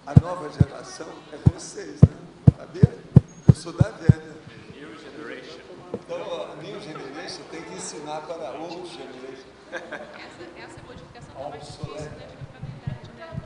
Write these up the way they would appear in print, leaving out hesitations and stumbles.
A nova geração é vocês, né? Sabia? Eu sou da velha. New generation. Então, a New Generation tem que ensinar para a Old Generation. Essa modificação está mais difícil devido à idade dela.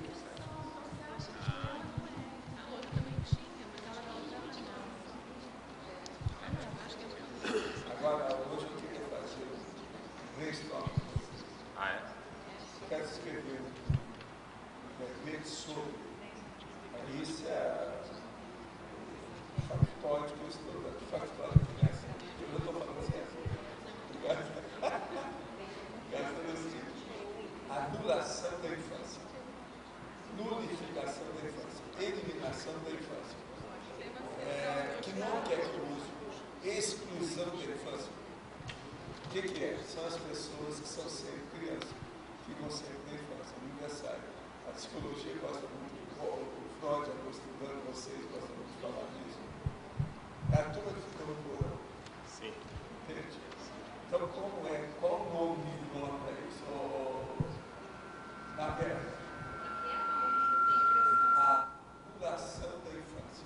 A outra também tinha, mas ela não trabalhava. Acho que é Agora, hoje eu queria fazer um brainstorm. Ah, é? Quero escrever um verbete sobre. Aí isso é factóide que eu estou dando. Factóide que é assim. Eu não estou falando assim. Gastando assim. Anulação da infância. Nulificação da infância. Eliminação da infância. Que não quer que eu use. Exclusão da infância. O que é? São as pessoas que são sempre crianças, ficam sempre na infância, aniversário. A psicologia gosta muito, o Freud, eu estou estudando, vocês gostam muito de falar disso. É a turma que fica no porão. Sim. Entende? Então, qual o nome para isso? Na guerra. A anulação da infância.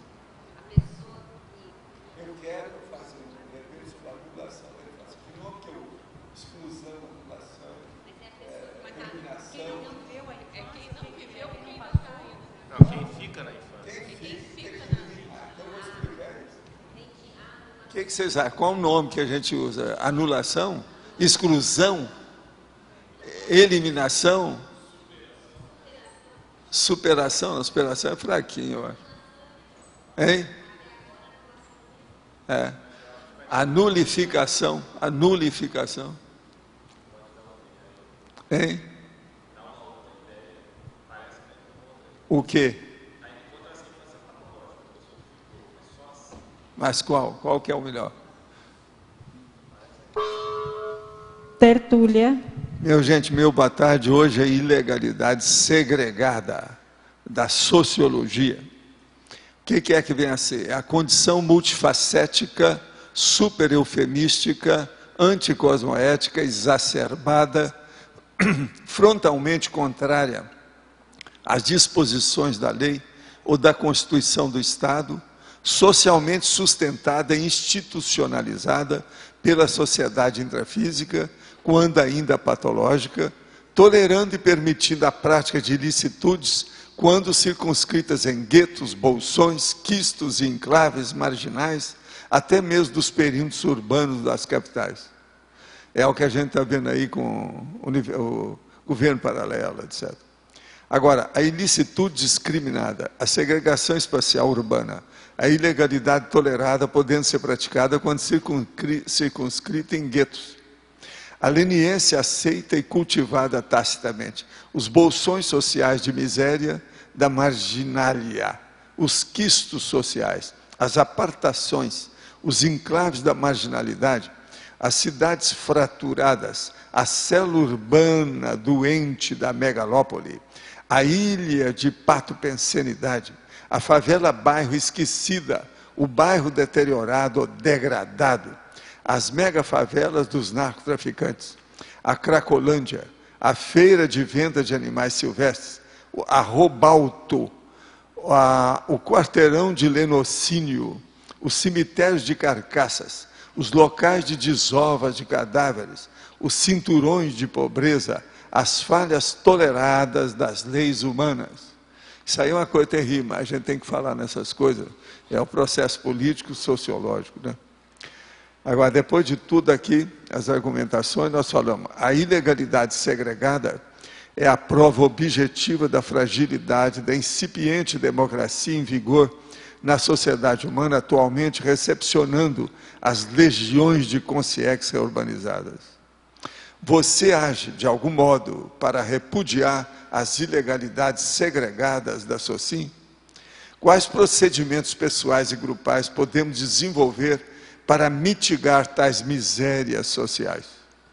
Eu quero fazer um verbete sobre a anulação da infância. Que nome que eu uso? Exclusão, anulação, eliminação. quem não viveu e quem não está ainda. Não, quem fica na infância. Quem fica na então, eu vou explicar isso. O que vocês acham? Qual o nome que a gente usa? Anulação? Exclusão? Eliminação? Superação? A superação é fraquinho, eu acho. Hein? A nulificação. A nulificação. Hein? O quê? Mas qual? Qual que é o melhor? Tertúlia. Meu boa tarde. Hoje é ilegalidade segregada da sociologia. O que é que vem a ser? É a condição multifacética, super eufemística, anticosmoética, exacerbada, frontalmente contrária às disposições da lei ou da Constituição do Estado, socialmente sustentada e institucionalizada pela sociedade intrafísica, quando ainda patológica, tolerando e permitindo a prática de ilicitudes quando circunscritas em guetos, bolsões, quistos e enclaves marginais, até mesmo dos perímetros urbanos das capitais. É o que a gente está vendo aí com o governo paralelo, etc. Agora, a ilicitude discriminada, a segregação espacial urbana, a ilegalidade tolerada podendo ser praticada quando circunscrita em guetos. A leniência aceita e cultivada tacitamente. Os bolsões sociais de miséria da marginalia, os quistos sociais, as apartações, os enclaves da marginalidade, as cidades fraturadas, a célula urbana doente da megalópole, a ilha de patopensenidade, a favela bairro esquecida, o bairro deteriorado ou degradado, as megafavelas dos narcotraficantes, a Cracolândia, a feira de venda de animais silvestres, a Robalto, o quarteirão de Lenocínio, os cemitérios de carcaças, os locais de desovas de cadáveres, os cinturões de pobreza, as falhas toleradas das leis humanas. Isso aí é uma coisa terrível, mas a gente tem que falar nessas coisas. É um processo político, sociológico, né? Agora, depois de tudo aqui, as argumentações, nós falamos, a ilegalidade segregada é a prova objetiva da fragilidade da incipiente democracia em vigor na sociedade humana atualmente, recepcionando as legiões de consciência urbanizadas. Você age, de algum modo, para repudiar as ilegalidades segregadas da SOCIM? Quais procedimentos pessoais e grupais podemos desenvolver para mitigar tais misérias sociais?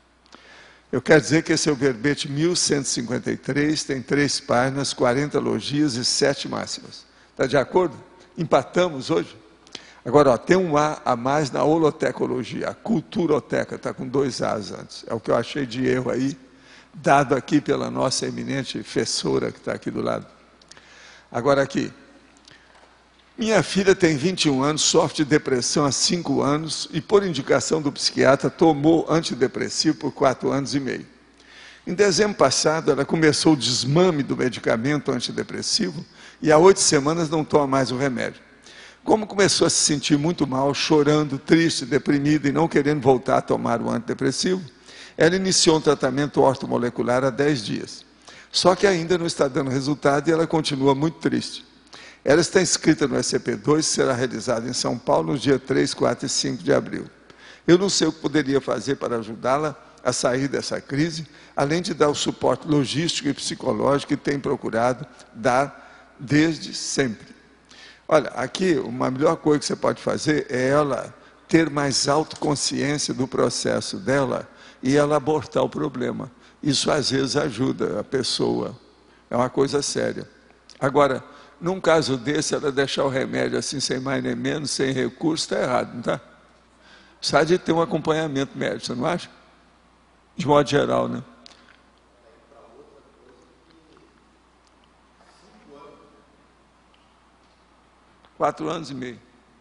Eu quero dizer que esse é o verbete 1153, tem 3 páginas, 40 logias e 7 máximas. Está de acordo? Empatamos hoje? Agora, ó, tem um A a mais na holotecologia, a culturoteca, está com 2 As antes. É o que eu achei de erro aí, dado aqui pela nossa eminente professora que está aqui do lado. Agora aqui. Minha filha tem 21 anos, sofre de depressão há 5 anos e, por indicação do psiquiatra, tomou antidepressivo por 4 anos e meio. Em dezembro passado, ela começou o desmame do medicamento antidepressivo e há 8 semanas não toma mais o remédio. Como começou a se sentir muito mal, chorando, triste, deprimida e não querendo voltar a tomar o antidepressivo, ela iniciou um tratamento ortomolecular há 10 dias. Só que ainda não está dando resultado e ela continua muito triste. Ela está inscrita no SCP-2, que será realizado em São Paulo nos dias 3, 4 e 5 de abril. Eu não sei o que poderia fazer para ajudá-la a sair dessa crise, além de dar o suporte logístico e psicológico que tem procurado dar desde sempre. Olha, aqui, uma melhor coisa que você pode fazer é ela ter mais autoconsciência do processo dela e ela abortar o problema. Isso, às vezes, ajuda a pessoa. É uma coisa séria. Agora, num caso desse, ela deixar o remédio assim, sem mais nem menos, sem recurso, está errado, não está? Precisa de ter um acompanhamento médico, você não acha? De modo geral, né? 4 anos e meio.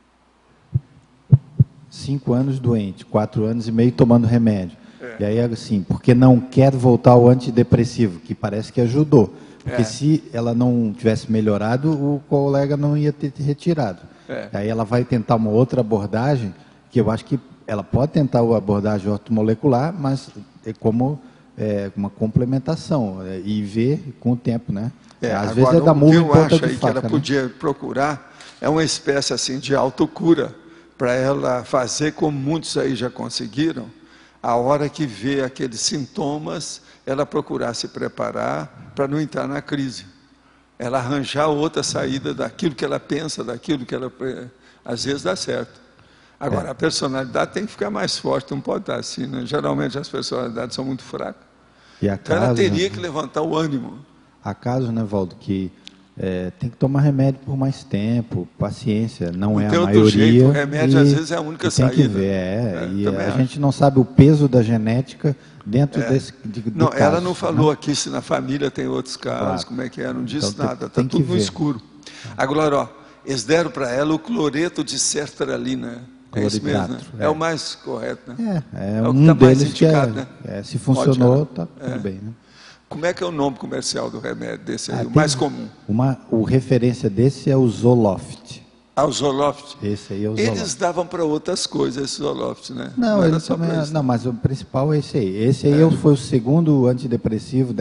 5 anos doente, 4 anos e meio tomando remédio. E aí, assim, porque não quer voltar ao antidepressivo, que parece que ajudou. Porque se ela não tivesse melhorado, o colega não ia ter retirado. Aí ela vai tentar uma outra abordagem, que eu acho que ela pode tentar a abordagem ortomolecular, mas é como uma complementação, e ver com o tempo, né? Às vezes é da murro em ponta de faca. O que eu acho aí que ela podia procurar é uma espécie assim de autocura, para ela fazer como muitos aí já conseguiram, a hora que vê aqueles sintomas, ela procurar se preparar para não entrar na crise. Ela arranjar outra saída daquilo que ela pensa, daquilo que ela... Às vezes dá certo. Agora, a personalidade tem que ficar mais forte, não pode estar assim, né? Geralmente as personalidades são muito fracas. Então ela teria que levantar o ânimo. Há casos, né, Valdo, que tem que tomar remédio por mais tempo, paciência, não é a maioria. Jeito, o remédio às vezes é a única saída. Tem que ver, e a gente não sabe o peso da genética dentro desse não, caso, ela não falou aqui se na família tem outros casos, como é que é, não disse então, nada, está tudo no escuro. Agora, ó, eles deram para ela o cloreto de sertralina, é isso mesmo, né? É o mais correto, né? É o um que tá mais deles indicado, que né? Se funcionou, está tudo bem, né? Como é que é o nome comercial do remédio desse aí, o mais comum? O referência desse é o Zoloft. Ah, o Zoloft? Esse aí é o Zoloft. Eles davam para outras coisas esse Zoloft, né? Não, era só também, não, mas o principal é esse aí. Esse aí foi o segundo antidepressivo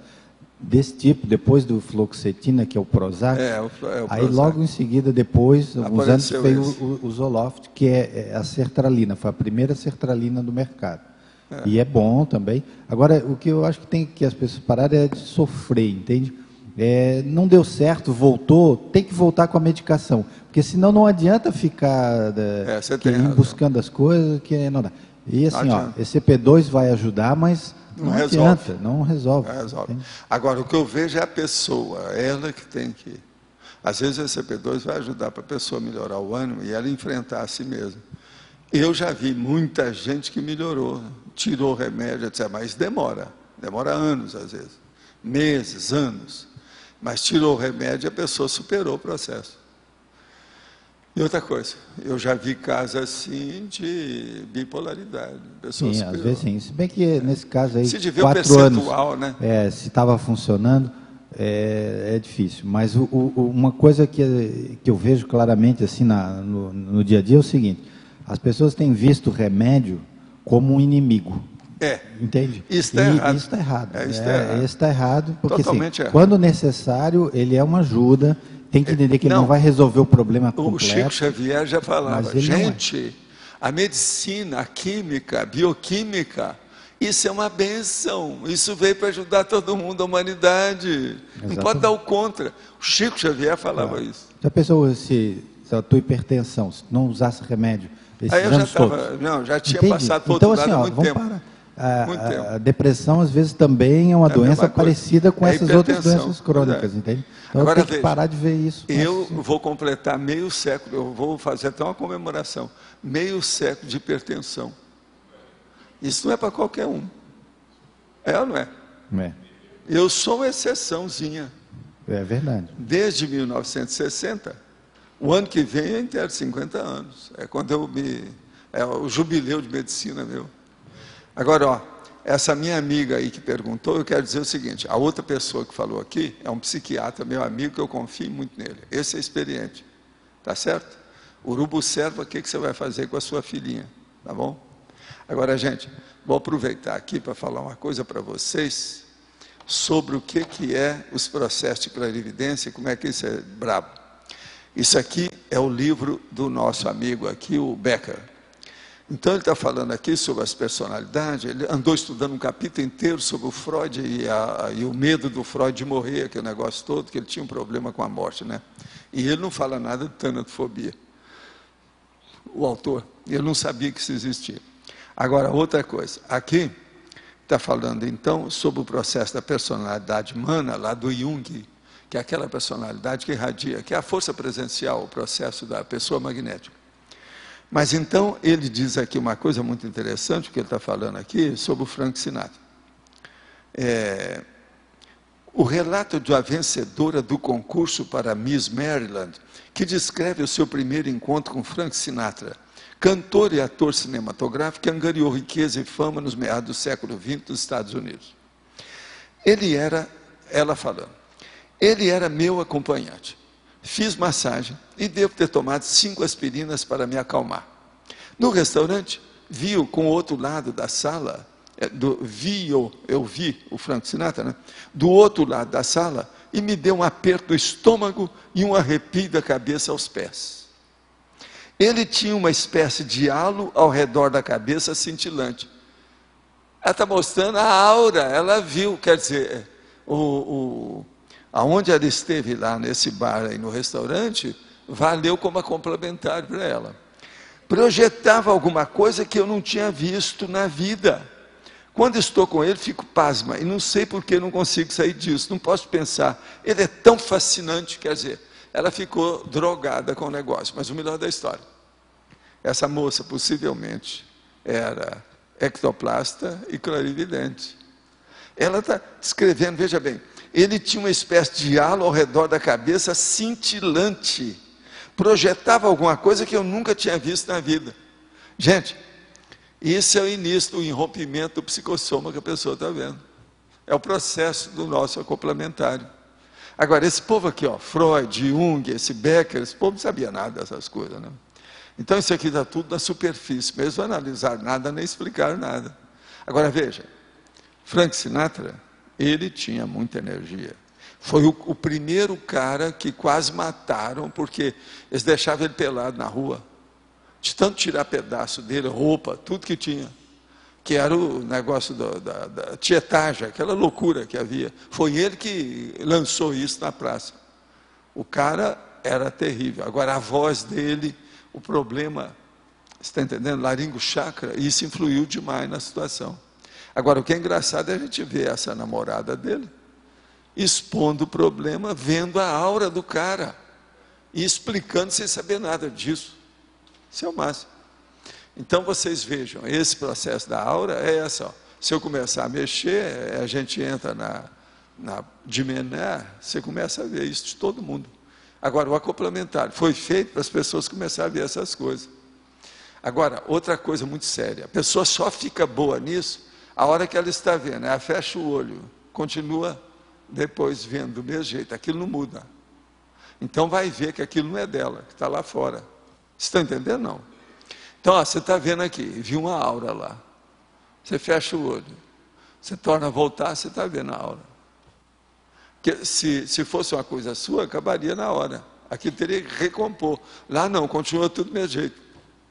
desse tipo, depois do fluoxetina, que é o Prozac. O Prozac. Aí logo em seguida, depois, alguns anos, veio o Zoloft, que é a sertralina, foi a primeira sertralina do mercado. E é bom também. Agora, o que eu acho que tem que as pessoas pararem é de sofrer, entende? Não deu certo, voltou, tem que voltar com a medicação. Porque senão não adianta ficar buscando as coisas que não dá. E assim, esse CP2 vai ajudar, mas não adianta, não resolve. Agora, o que eu vejo é a pessoa, ela que tem que... Às vezes o CP2 vai ajudar para a pessoa melhorar o ânimo e ela enfrentar a si mesma. Eu já vi muita gente que melhorou, tirou o remédio, etc. Mas demora anos às vezes, meses, anos. Mas tirou o remédio e a pessoa superou o processo. E outra coisa, eu já vi casos assim de bipolaridade. Pessoa sim, às vezes sim. Se bem que nesse caso aí, se tiver 4 anos, né? Se estava funcionando, é difícil. Mas uma coisa que eu vejo claramente assim no dia a dia é o seguinte: as pessoas têm visto o remédio como um inimigo. Entende? Isso está errado. Isso está errado. Isso está errado, porque totalmente assim, quando necessário, ele é uma ajuda. Tem que entender que ele não vai resolver o problema completo. O Chico Xavier já falava, gente, a medicina, a química, a bioquímica, isso é uma benção. Isso veio para ajudar todo mundo, a humanidade. Exatamente. Não pode dar o contra. O Chico Xavier falava isso. Já pensou se a tua hipertensão, se não usasse remédio, aí eu já tinha passado por outro lado há muito tempo. Parar. A depressão, às vezes, também é uma doença parecida com essas outras doenças crônicas, entende? Então, agora, tem que parar de ver isso. Eu vou completar meio século, eu vou fazer até uma comemoração, meio século de hipertensão. Isso não é para qualquer um. É ou não é? É. Eu sou uma exceçãozinha. É verdade. Desde 1960, o ano que vem eu inteiro 50 anos. É quando é o jubileu de medicina meu. Agora, ó, essa minha amiga aí que perguntou, eu quero dizer o seguinte, a outra pessoa que falou aqui é um psiquiatra, meu amigo, que eu confio muito nele. Esse é experiente, tá certo? Urubu serva, o que você vai fazer com a sua filhinha, tá bom? Agora, gente, vou aproveitar aqui para falar uma coisa para vocês sobre o que é os processos de clarividência e como é que isso é brabo. Isso aqui é o livro do nosso amigo aqui, o Becker. Então ele está falando aqui sobre as personalidades, ele andou estudando um capítulo inteiro sobre o Freud e o medo do Freud de morrer, aquele negócio todo, que ele tinha um problema com a morte, né? E ele não fala nada de tanatofobia, o autor, ele não sabia que isso existia. Agora, outra coisa, aqui está falando então sobre o processo da personalidade humana, lá do Jung, que é aquela personalidade que irradia, que é a força presencial, o processo da pessoa magnética. Mas então ele diz aqui uma coisa muito interessante, que ele está falando aqui, sobre o Frank Sinatra. O relato da vencedora do concurso para Miss Maryland, que descreve o seu primeiro encontro com Frank Sinatra, cantor e ator cinematográfico que angariou riqueza e fama nos meados do século XX dos Estados Unidos. Ela falando, ele era meu acompanhante. Fiz massagem e devo ter tomado 5 aspirinas para me acalmar. No restaurante, vi-o com o outro lado da sala, eu vi o Frank Sinatra, né? Do outro lado da sala, e me deu um aperto no estômago e um arrepio da cabeça aos pés. Ele tinha uma espécie de halo ao redor da cabeça cintilante. Ela está mostrando a aura, ela viu, quer dizer, aonde ela esteve lá nesse bar aí no restaurante, valeu como a complementar para ela. Projetava alguma coisa que eu não tinha visto na vida. Quando estou com ele, fico pasma, e não sei por que não consigo sair disso, não posso pensar. Ele é tão fascinante, quer dizer, ela ficou drogada com o negócio, mas o melhor da história, essa moça possivelmente era ectoplasta e clarividente. Ela está descrevendo, veja bem, ele tinha uma espécie de halo ao redor da cabeça cintilante, projetava alguma coisa que eu nunca tinha visto na vida. Gente, isso é o início do irrompimento do psicossoma que a pessoa está vendo. É o processo do nosso acoplamentário. Agora, esse povo aqui, ó, Freud, Jung, esse Becker, esse povo não sabia nada dessas coisas, né? Então isso aqui está tudo na superfície, mesmo analisar nada, nem explicar nada. Agora veja, Frank Sinatra, ele tinha muita energia. Foi o primeiro cara que quase mataram, porque eles deixavam ele pelado na rua, de tanto tirar pedaço dele, roupa, tudo que tinha, que era o negócio da tietagem, aquela loucura que havia. Foi ele que lançou isso na praça. O cara era terrível. Agora a voz dele, o problema, você está entendendo? Laringo chakra, isso influiu demais na situação. Agora o que é engraçado é a gente ver essa namorada dele expondo o problema, vendo a aura do cara e explicando sem saber nada disso. Isso é o máximo. Então vocês vejam, esse processo da aura é essa, ó. Se eu começar a mexer, a gente entra na dimenar, você começa a ver isso de todo mundo. Agora, o acoplamentário foi feito para as pessoas começarem a ver essas coisas. Agora, outra coisa muito séria, a pessoa só fica boa nisso a hora que ela está vendo, ela fecha o olho, continua depois vendo do mesmo jeito, aquilo não muda. Então vai ver que aquilo não é dela, que está lá fora. Você está entendendo? Não. Então, ó, você está vendo aqui, viu uma aura lá. Você fecha o olho, você torna a voltar, você está vendo a aura. Porque se fosse uma coisa sua, acabaria na hora. Aqui teria que recompor. Lá não, continua tudo do mesmo jeito.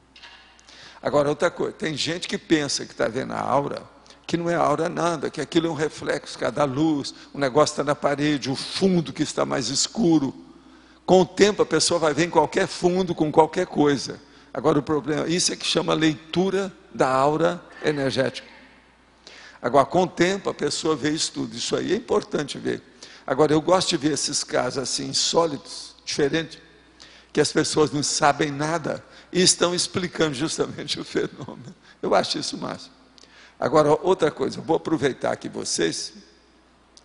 Agora, outra coisa, tem gente que pensa que está vendo a aura, que não é aura nada, que aquilo é um reflexo, cada luz, o negócio está na parede, o fundo que está mais escuro. Com o tempo a pessoa vai ver em qualquer fundo, com qualquer coisa. Agora o problema, isso é que chama leitura da aura energética. Agora com o tempo a pessoa vê isso tudo, isso aí é importante ver. Agora eu gosto de ver esses casos assim, insólitos, diferentes, que as pessoas não sabem nada e estão explicando justamente o fenômeno. Eu acho isso máximo. Agora outra coisa, eu vou aproveitar aqui vocês,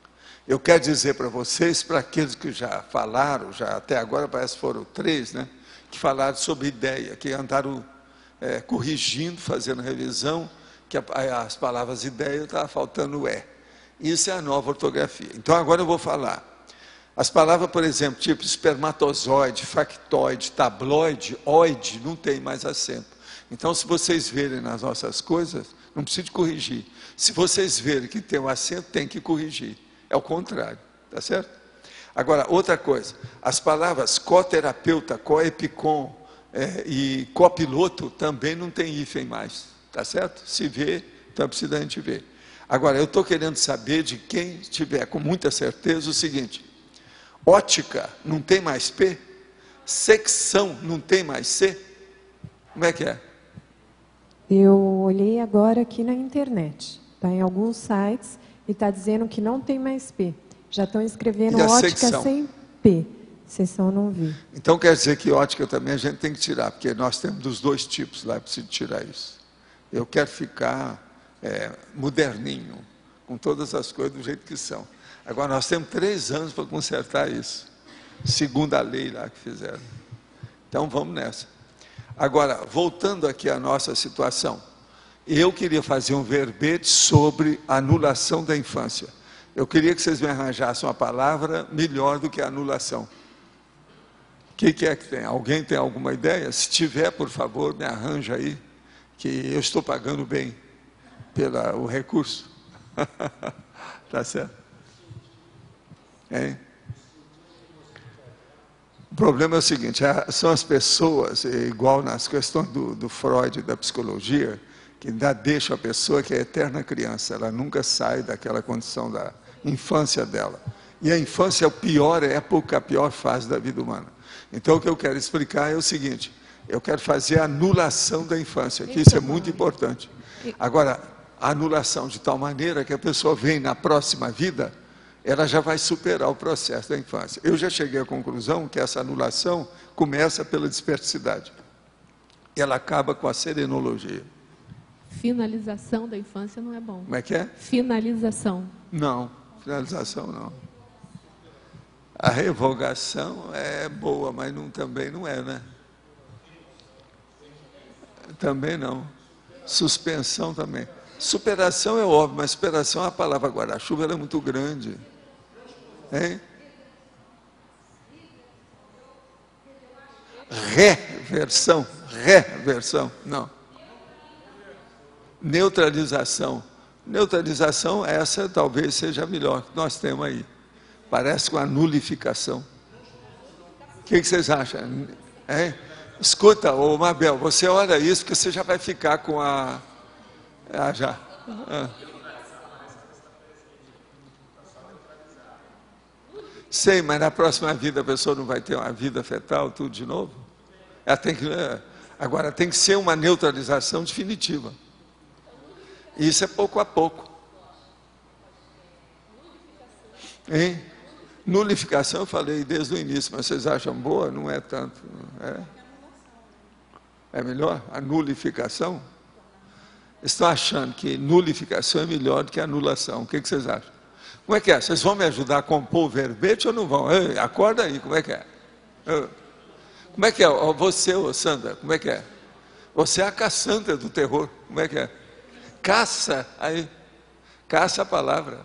Eu quero dizer para vocês, para aqueles que já falaram, já até agora parece que foram 3, né? Que falaram sobre ideia, que andaram corrigindo, fazendo revisão, que as palavras ideia estava faltando o é. Isso é a nova ortografia. Então agora eu vou falar. As palavras, por exemplo, tipo espermatozoide, factoide, tabloide, oide, não tem mais acento. Então, se vocês verem nas nossas coisas, não precisa de corrigir. Se vocês verem que tem um acento, tem que corrigir. É o contrário, tá certo? Agora, outra coisa, as palavras coterapeuta, coepicom e copiloto também não tem hífen mais, tá certo? Se vê, então precisa a gente ver. Agora, eu estou querendo saber de quem tiver com muita certeza o seguinte: ótica não tem mais P, secção não tem mais C, como é que é? Eu olhei agora aqui na internet, está em alguns sites e está dizendo que não tem mais P. Já estão escrevendo ótica secção? sem P. Seção não vi. Então quer dizer que ótica também a gente tem que tirar, porque nós temos dos 2 tipos lá, eu preciso tirar isso. Eu quero ficar moderninho, com todas as coisas do jeito que são. Agora nós temos 3 anos para consertar isso, segundo a lei lá que fizeram. Então vamos nessa. Agora, voltando aqui à nossa situação, eu queria fazer um verbete sobre anulação da infância. Eu queria que vocês me arranjassem uma palavra melhor do que anulação. O que é que tem? Alguém tem alguma ideia? Se tiver, por favor, me arranja aí, que eu estou pagando bem pelo recurso. Tá certo? Hein? O problema é o seguinte, são as pessoas, igual nas questões do Freud, da psicologia, que ainda deixa a pessoa que é eterna criança, ela nunca sai daquela condição da infância dela. E a infância é a pior época, a pior fase da vida humana. Então o que eu quero explicar é o seguinte, eu quero fazer a anulação da infância, que isso é muito importante. Agora, a anulação de tal maneira que a pessoa vem na próxima vida, ela já vai superar o processo da infância. Eu já cheguei à conclusão que essa anulação começa pela dispersidade. Ela acaba com a serenologia. Finalização da infância não é bom. Como é que é? Finalização. Não, finalização não. A revogação é boa, mas também não é, né? Também não. Suspensão também. Superação é óbvio, mas superação é uma palavra guarda-chuva, ela é muito grande. Hein? Reversão, não. Neutralização. Neutralização, essa talvez seja a melhor que nós temos aí. Parece com a nulificação. O que vocês acham? Hein? Escuta, ô Mabel, você olha isso, porque você já vai ficar com a... já. Sei, mas na próxima vida a pessoa não vai ter uma vida fetal, tudo de novo? Ela tem que, agora tem que ser uma neutralização definitiva. Isso é pouco a pouco. Hein? Nulificação eu falei desde o início, mas vocês acham boa? Não é tanto. É melhor? A nulificação? Estão achando que nulificação é melhor do que anulação. O que vocês acham? Como é que é? Vocês vão me ajudar a compor o verbete ou não vão? Ei, acorda aí, como é que é? Como é que é? Você, Sandra, como é que é? Você é a Cassandra do terror, como é que é? Caça, aí. Caça a palavra.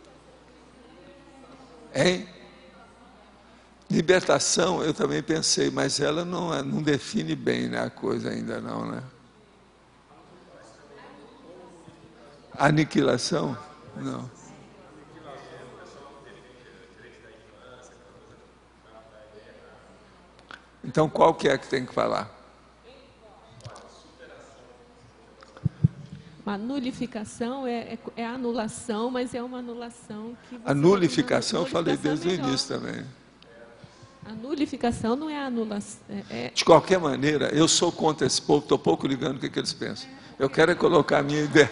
Hein? Libertação, eu também pensei, mas ela não define bem, né, a coisa ainda não, né? Aniquilação? Não. Então, qual que é que tem que falar? A nulificação é anulação, mas é uma anulação que... A nulificação eu falei desde o início também. A nulificação não é a anulação. De qualquer maneira, eu sou contra esse povo, estou pouco ligando o que eles pensam. Eu quero é colocar a minha ideia.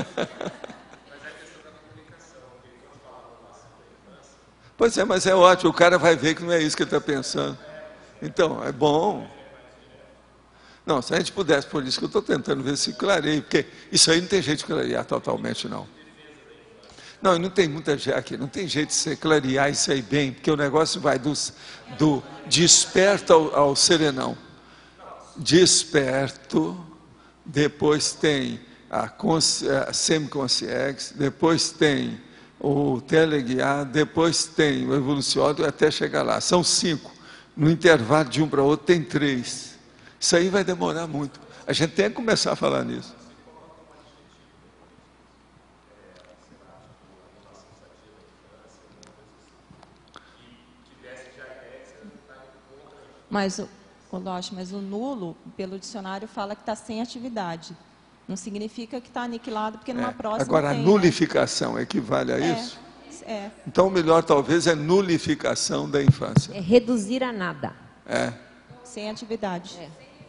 Pois é, mas é ótimo, o cara vai ver que não é isso que ele está pensando. Então, é bom. Não, se a gente pudesse, por isso que eu estou tentando ver se clareia, porque isso aí não tem jeito de clarear totalmente, não. Não, e não tem muita gente aqui, não tem jeito de você clarear isso aí bem, porque o negócio vai do desperto ao serenão. Desperto, depois tem a semiconsciência, depois tem o teleguiado, depois tem o evoluciório, até chegar lá. São 5. No intervalo de um para outro tem 3. Isso aí vai demorar muito. A gente tem que começar a falar nisso. Mas o nulo, pelo dicionário, fala que está sem atividade. Não significa que está aniquilado, porque numa próxima agora, tem, a nulificação equivale a isso? Então, o melhor talvez é nulificação da infância. É reduzir a nada. Sem atividade.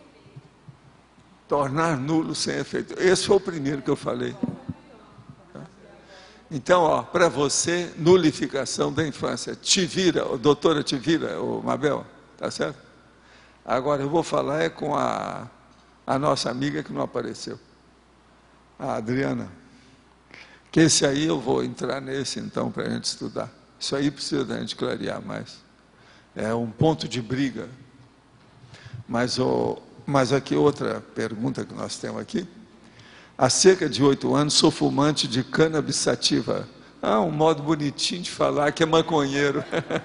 Tornar nulo sem efeito. Esse foi o primeiro que eu falei. Então, para você, nulificação da infância. Doutora Tivira, Mabel, tá certo? Agora, eu vou falar com a nossa amiga que não apareceu, a Adriana. Que esse aí eu vou entrar nesse, então, para a gente estudar. Isso aí precisa da gente clarear mais. É um ponto de briga. Mas aqui outra pergunta que nós temos aqui. Há cerca de 8 anos sou fumante de cannabis sativa. Um modo bonitinho de falar que é maconheiro.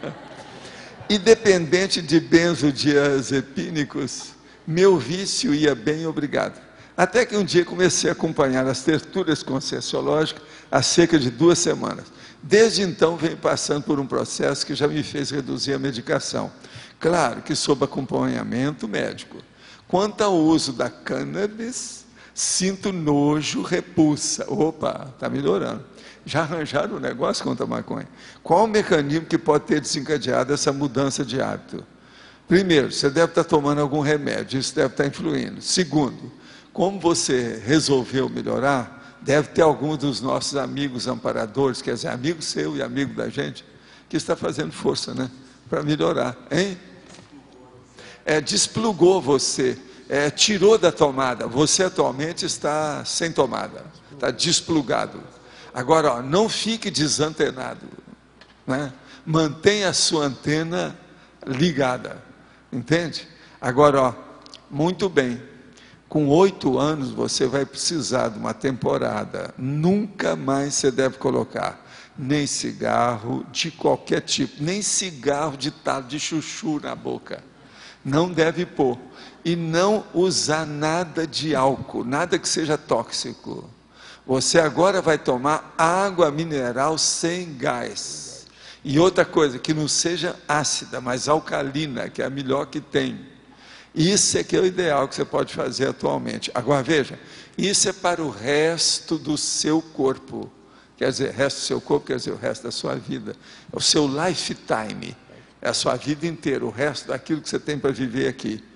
E dependente de benzodiazepínicos, meu vício ia bem, obrigado. Até que um dia comecei a acompanhar as tertúlias conscienciológicas há cerca de 2 semanas. Desde então venho passando por um processo que já me fez reduzir a medicação. Claro que sob acompanhamento médico. Quanto ao uso da cannabis, sinto nojo, repulsa. Opa, está melhorando. Já arranjaram o negócio contra a maconha? Qual o mecanismo que pode ter desencadeado essa mudança de hábito? Primeiro, você deve estar tomando algum remédio, isso deve estar influindo. Segundo, como você resolveu melhorar, deve ter algum dos nossos amigos amparadores, quer dizer, amigo seu e amigo da gente, que está fazendo força, né? Para melhorar, hein? Desplugou você, tirou da tomada. Você atualmente está sem tomada, está desplugado. Agora, não fique desantenado, né? Mantenha a sua antena ligada, entende? Agora, muito bem, com 8 anos você vai precisar de uma temporada, nunca mais você deve colocar nem cigarro de qualquer tipo, nem cigarro de talo de chuchu na boca, não deve pôr, e não usar nada de álcool, nada que seja tóxico. Você agora vai tomar água mineral sem gás. E outra coisa, que não seja ácida, mas alcalina, que é a melhor que tem. Isso é que é o ideal que você pode fazer atualmente. Agora veja, isso é para o resto do seu corpo. Quer dizer, resto do seu corpo, quer dizer, o resto da sua vida. É o seu lifetime. É a sua vida inteira, o resto daquilo que você tem para viver aqui.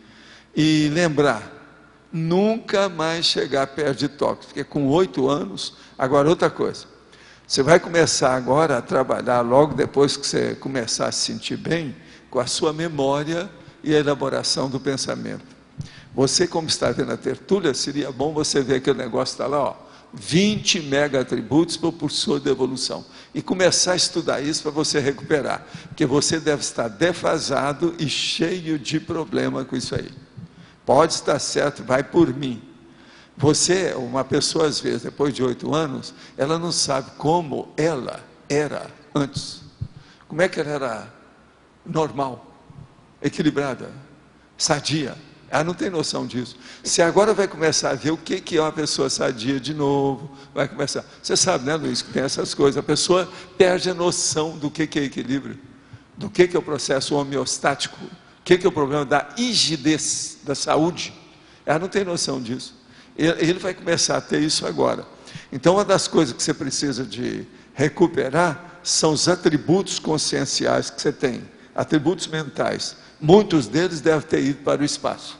E lembrar, nunca mais chegar perto de tóxico, porque com 8 anos, agora outra coisa, você vai começar agora a trabalhar, logo depois que você começar a se sentir bem, com a sua memória e a elaboração do pensamento. Você, como está vendo a tertúlia, seria bom você ver que o negócio está lá, 20 mega atributos por propulsor de evolução, e começar a estudar isso para você recuperar, porque você deve estar defasado e cheio de problema com isso aí. Pode estar certo, vai por mim. Você, uma pessoa às vezes, depois de 8 anos, ela não sabe como ela era antes. Como é que ela era normal, equilibrada, sadia. Ela não tem noção disso. Se agora vai começar a ver o que é uma pessoa sadia de novo, vai começar. Você sabe, né, Luiz, que tem essas coisas. A pessoa perde a noção do que é equilíbrio, do que é o processo homeostático, o que é o problema da rigidez da saúde. Ela não tem noção disso. Ele vai começar a ter isso agora. Então, uma das coisas que você precisa de recuperar são os atributos conscienciais que você tem, atributos mentais. Muitos deles devem ter ido para o espaço.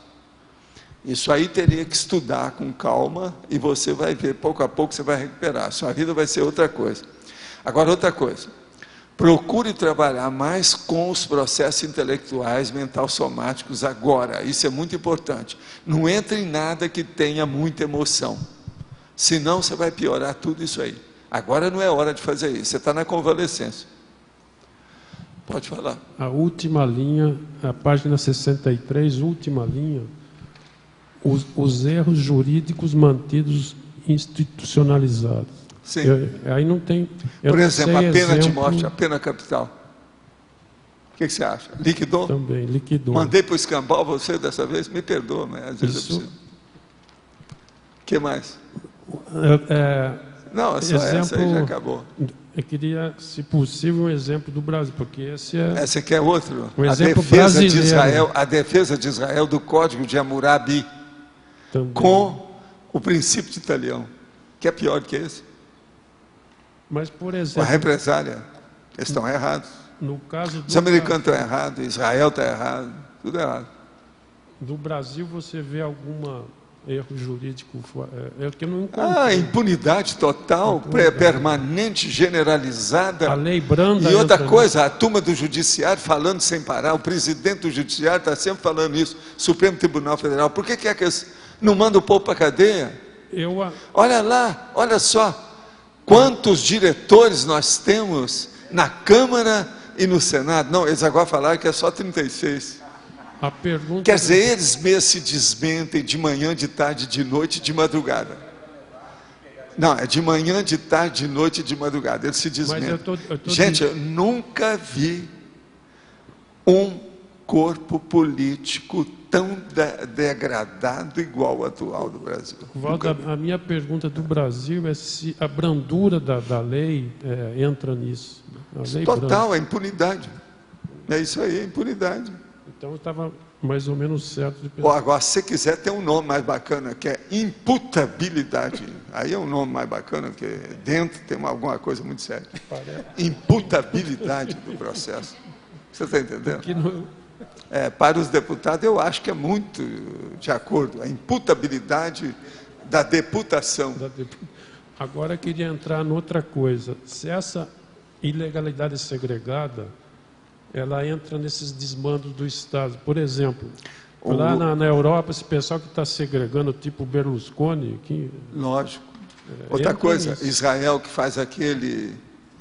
Isso aí teria que estudar com calma e você vai ver, pouco a pouco você vai recuperar. Sua vida vai ser outra coisa. Agora, outra coisa. Procure trabalhar mais com os processos intelectuais, mental somáticos agora. Isso é muito importante. Não entre em nada que tenha muita emoção. Senão você vai piorar tudo isso aí. Agora não é hora de fazer isso, você está na convalescência. Pode falar. A última linha, a página 63, última linha, os erros jurídicos mantidos institucionalizados. Sim. Aí não tem... Por exemplo, a pena de morte, a pena capital. O que você acha? Liquidou? Também, liquidou. Mandei para o escambau você dessa vez? Me perdoa, mas às vezes eu preciso. O que mais? Não, é só essa aí já acabou. Eu queria, se possível, um exemplo do Brasil, porque esse é... Esse aqui é outro. Um exemplo defesa brasileiro. de Israel, a defesa de Israel do Código de Hammurabi Também. Com o princípio de Italião, que é pior do que esse. Mas, por A exemplo... represália, eles estão errados. No caso Os americanos estão errados, Israel está errado, tudo errado. Do Brasil, você vê algum erro jurídico que eu não encontro. Impunidade total, permanente, generalizada. A lei branda. E outra coisa, a turma do judiciário falando sem parar, o presidente do judiciário está sempre falando isso, Supremo Tribunal Federal. Por que é que eles não mandam o povo para a cadeia? Olha lá, olha só, quantos diretores nós temos na Câmara e no Senado. Não, eles agora falaram que é só 36. A pergunta Quer dizer, eles mesmos se desmentem de manhã, de tarde, de noite, de madrugada. Não, é de manhã, de tarde, de noite e de madrugada. Eles se desmentem. Gente, eu nunca vi um corpo político tão degradado igual o atual do Brasil. Walter, a minha pergunta do Brasil é se a brandura da lei entra nisso. A lei total, a impunidade. É isso aí, a impunidade. Então eu estava mais ou menos certo de pensar. Agora, se você quiser, tem um nome mais bacana, que é imputabilidade. Aí é um nome mais bacana, porque dentro tem alguma coisa muito séria. Imputabilidade do processo. Você está entendendo? Para os deputados, eu acho que é muito de acordo. A imputabilidade da deputação. Agora eu queria entrar noutra coisa. Se essa ilegalidade segregada, ela entra nesses desmandos do Estado. Por exemplo, lá na Europa, esse pessoal que está segregando, tipo Berlusconi... Lógico. Outra coisa, nisso. Israel que faz aquele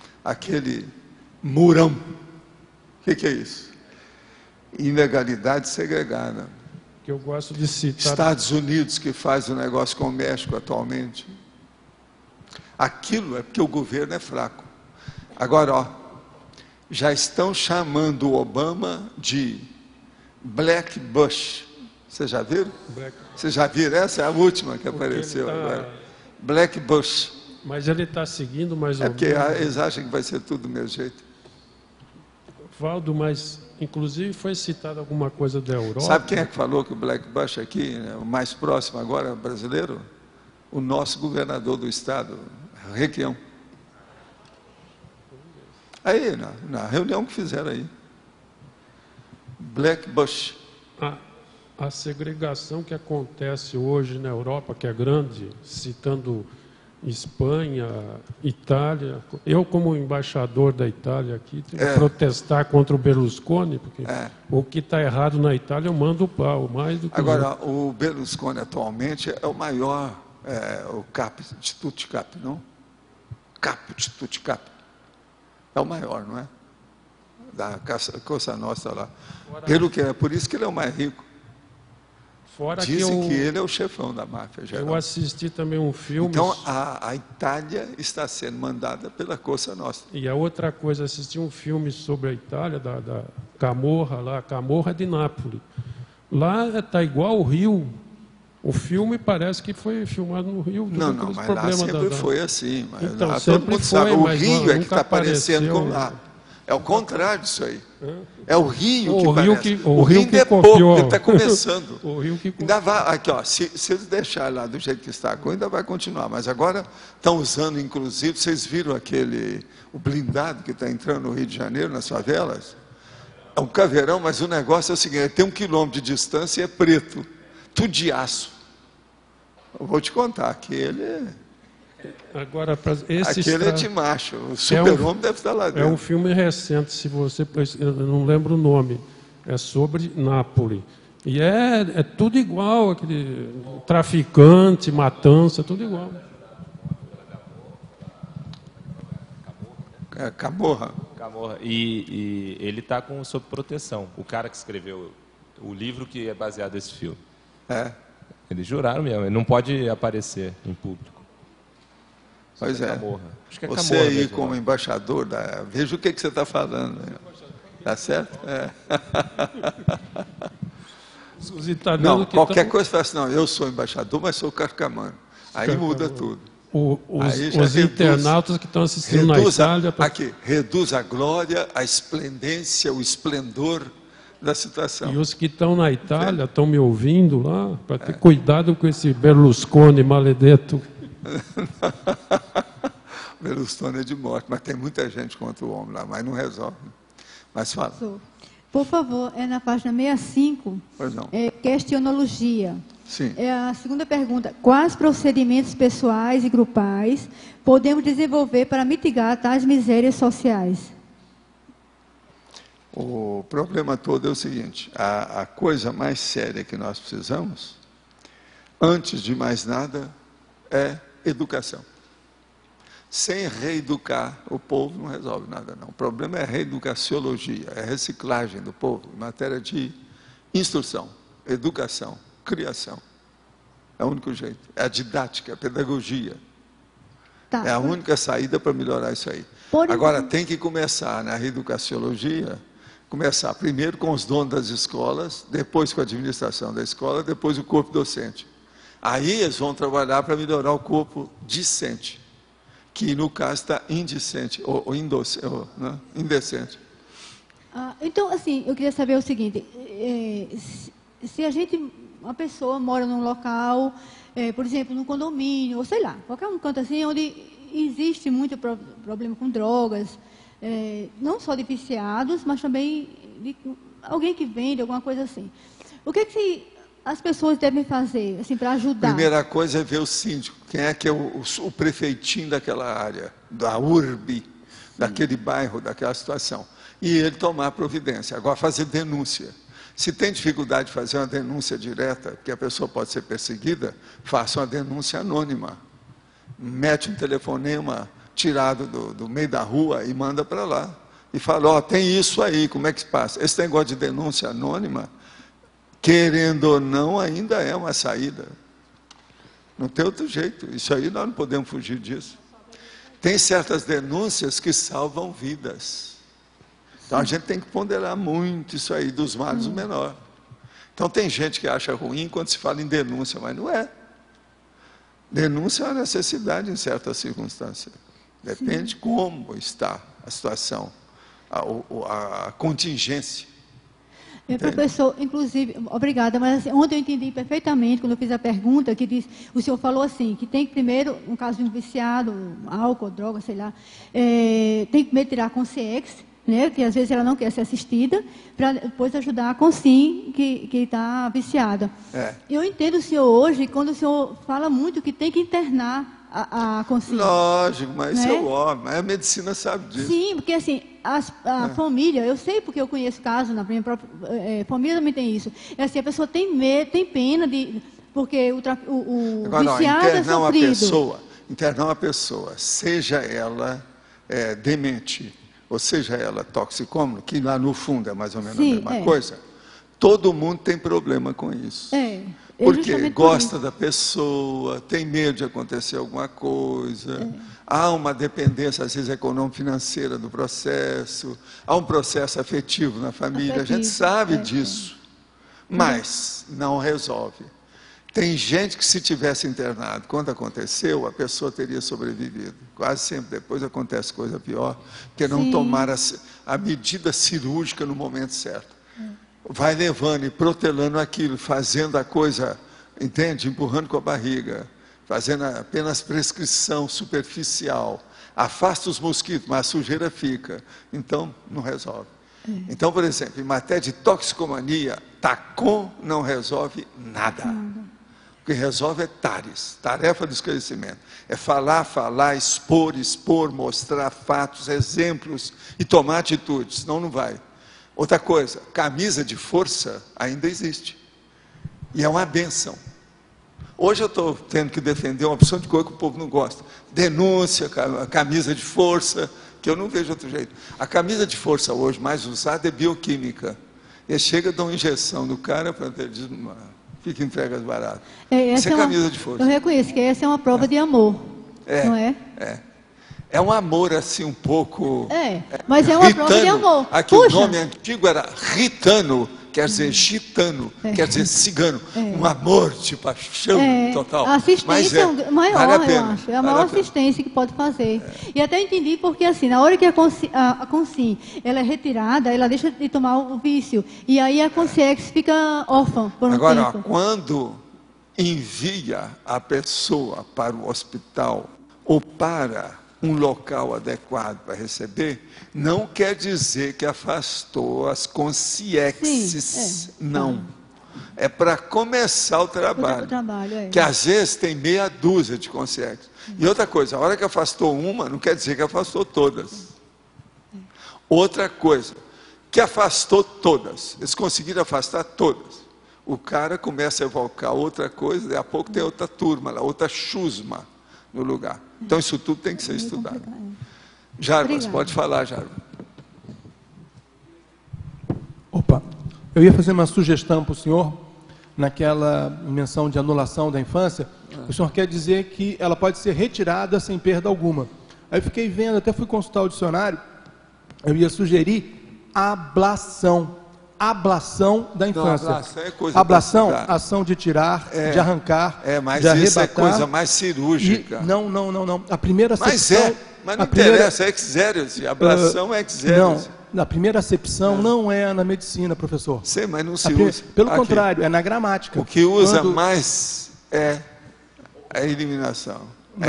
murão. O que é isso? Ilegalidade segregada. Que eu gosto de citar... Estados Unidos que faz o negócio com o México atualmente. Aquilo é porque o governo é fraco. Agora, já estão chamando o Obama de Black Bush. Vocês já viram? Vocês já viram? Essa é a última que apareceu agora. Black Bush. Mas ele está seguindo mais ou menos. É porque eles acham que vai ser tudo do mesmo jeito. Valdo, mas inclusive foi citado alguma coisa da Europa. Sabe quem é que falou que o Black Bush aqui, o mais próximo agora brasileiro? O nosso governador do estado, Requião. Aí, na reunião que fizeram aí. Black Bush. A segregação que acontece hoje na Europa, que é grande, citando Espanha, Itália. Eu, como embaixador da Itália aqui, tenho que protestar contra o Berlusconi, porque o que está errado na Itália eu mando o pau, mais do que... Agora, o Berlusconi atualmente é o maior, o Cap, Instituto Cap, não? Instituto Cap. É o maior, não é? Da Cosa Nostra lá. Por isso que ele é o mais rico. Dizem que ele é o chefão da máfia geral. Eu assisti também um filme... Então, a Itália está sendo mandada pela Cosa Nostra. E a outra coisa, assisti um filme sobre a Itália, da Camorra, lá, Camorra de Nápoles. Lá está igual o Rio. O filme parece que foi filmado no Rio. Não, mas lá sempre foi assim. Mas então, lá todo mundo sabe. O Rio é que está parecendo com lá. É o contrário disso aí. É o Rio que parece. O Rio ainda é pouco, ele está começando. O Rio que ainda vai, aqui, ó, se eles deixarem lá do jeito que está, ainda vai continuar. Mas agora estão usando, inclusive, vocês viram o blindado que está entrando no Rio de Janeiro, nas favelas? É um caveirão, mas o negócio é o seguinte, ele tem 1 quilômetro de distância e é preto. Tudo de aço. Eu vou te contar que ele Agora, aquele é de macho. O super-homem deve estar lá dentro. É um filme recente, se você... Eu não lembro o nome. É sobre Nápoles. E é tudo igual, aquele traficante, matança, tudo igual. Camorra. Camorra. E ele está sob proteção. O cara que escreveu o livro que é baseado nesse filme. Eles juraram mesmo. Ele não pode aparecer em público. Pois é. Camorra. Acho que é Você Camorra aí mesmo, como embaixador, veja o que você está falando. Tá certo? Os italianos Não, qualquer coisa fala assim, não, eu sou embaixador, mas sou carcamano. Aí muda tudo. Os internautas que estão assistindo na Itália... reduz a glória, a esplendência, o esplendor da situação. E os que estão na Itália estão me ouvindo lá, para ter cuidado com esse Berlusconi maledetto. Berlusconi é de morte, mas tem muita gente contra o homem lá, mas não resolve. Mas fala. Por favor, é na página 65, pois não. Questionologia. Sim. É a segunda pergunta. Quais procedimentos pessoais e grupais podemos desenvolver para mitigar tais misérias sociais? O problema todo é o seguinte, a coisa mais séria que nós precisamos, antes de mais nada, é educação. Sem reeducar o povo não resolve nada, não. O problema é a reeducaciologia, é a reciclagem do povo em matéria de instrução, educação, criação. É o único jeito. É a didática, a pedagogia. É a única saída para melhorar isso aí. Agora, tem que começar na reeducaciologia, começar primeiro com os donos das escolas, depois com a administração da escola, depois o corpo docente. Aí eles vão trabalhar para melhorar o corpo discente, que no caso está indecente, ou indecente. Então, assim, eu queria saber o seguinte, se uma pessoa mora num local, por exemplo, num condomínio, ou sei lá, qualquer um canto assim, onde existe muito problema com drogas, não só de viciados, mas também de alguém que vende, alguma coisa assim. O que as pessoas devem fazer assim, para ajudar? Primeira coisa é ver o síndico, quem é que é o prefeitinho daquela área, da urbe, daquele bairro, daquela situação. E ele tomar providência. Agora, fazer denúncia. Se tem dificuldade de fazer uma denúncia direta, porque a pessoa pode ser perseguida, faça uma denúncia anônima. Mete um telefonema tirado do meio da rua e manda para lá. E fala, tem isso aí, como é que se passa? Esse negócio de denúncia anônima, querendo ou não, ainda é uma saída. Não tem outro jeito. Isso aí nós não podemos fugir disso. Tem certas denúncias que salvam vidas. Então a gente tem que ponderar muito isso aí, dos males o menor. Então tem gente que acha ruim quando se fala em denúncia, mas não é. Denúncia é uma necessidade em certas circunstâncias. Depende como está a situação, a contingência. Professor, inclusive, obrigada, mas assim, ontem eu entendi perfeitamente, quando eu fiz a pergunta, o senhor falou assim, que tem que primeiro, no caso de um viciado, álcool, droga, sei lá, tem que primeiro tirar a consciência, né, que às vezes ela não quer ser assistida, para depois ajudar a consciência que está viciada. Eu entendo o senhor hoje, quando o senhor fala muito que tem que internar a consciência. Lógico, mas isso é óbvio, a medicina sabe disso. Sim, porque assim, a família, eu sei porque eu conheço casos, na minha própria família também tem isso. É assim, a pessoa tem medo, tem pena, porque o agora, viciado é sofrido. Internar uma pessoa, seja ela demente, ou seja ela toxicômano, que lá no fundo é mais ou menos a mesma coisa, todo mundo tem problema com isso. Porque gosta da pessoa, tem medo de acontecer alguma coisa, há uma dependência, às vezes, econômico-financeira do processo, há um processo afetivo na família, a gente sabe disso, mas não resolve. Tem gente que, se tivesse internado, quando aconteceu, a pessoa teria sobrevivido. Quase sempre depois acontece coisa pior, porque não tomaram a medida cirúrgica no momento certo. Vai levando e protelando aquilo, fazendo a coisa, entende? Empurrando com a barriga, fazendo apenas prescrição superficial. Afasta os mosquitos, mas a sujeira fica. Então, não resolve. Então, por exemplo, em matéria de toxicomania, TACOM não resolve nada. O que resolve é TARES, tarefa de esclarecimento. É falar, expor, mostrar fatos, exemplos e tomar atitudes, senão não vai. Outra coisa, camisa de força ainda existe. E é uma bênção. Hoje eu estou tendo que defender uma opção de coisa que o povo não gosta. Denúncia, camisa de força, que eu não vejo outro jeito. A camisa de força hoje mais usada é bioquímica. Ele chega, dá uma injeção no cara, ele diz, fica em pregas baratas. Essa é camisa de força. Eu reconheço que essa é uma prova de amor, não é? É um amor assim um pouco... mas é uma prova de amor. Aqui o nome antigo era ritano, quer dizer gitano, quer dizer cigano. Um amor de paixão total. A assistência é maior, eu acho. É a maior assistência que pode fazer. E até entendi porque, assim, na hora que a Consim ela é retirada, ela deixa de tomar o vício. E aí a Consciex fica órfã por um tempo. Agora, quando envia a pessoa para o hospital ou para um local adequado para receber, não quer dizer que afastou as consciexes, não. É para começar o trabalho, que às vezes tem meia dúzia de consciexes. E outra coisa, a hora que afastou uma, não quer dizer que afastou todas. Outra coisa, que afastou todas, eles conseguiram afastar todas. O cara começa a evocar outra coisa, daqui a pouco tem outra turma lá, outra chusma no lugar. Então isso tudo tem que ser estudado. Jarbas, pode falar, Jarbas. Opa, eu ia fazer uma sugestão para o senhor, naquela menção de anulação da infância. O senhor quer dizer que ela pode ser retirada sem perda alguma. Aí eu fiquei vendo, até fui consultar o dicionário, eu ia sugerir ablação. Ablação da infância. Ablação é coisa ablação, ação de tirar, de arrancar, mas de isso arrebatar. É coisa mais cirúrgica. Não. A primeira acepção... Mas não interessa, é exérese. Ablação é exérese. Não, a primeira acepção não é na medicina, professor. Sim, mas não se usa. Pelo contrário, é na gramática. O que usa mais é a eliminação.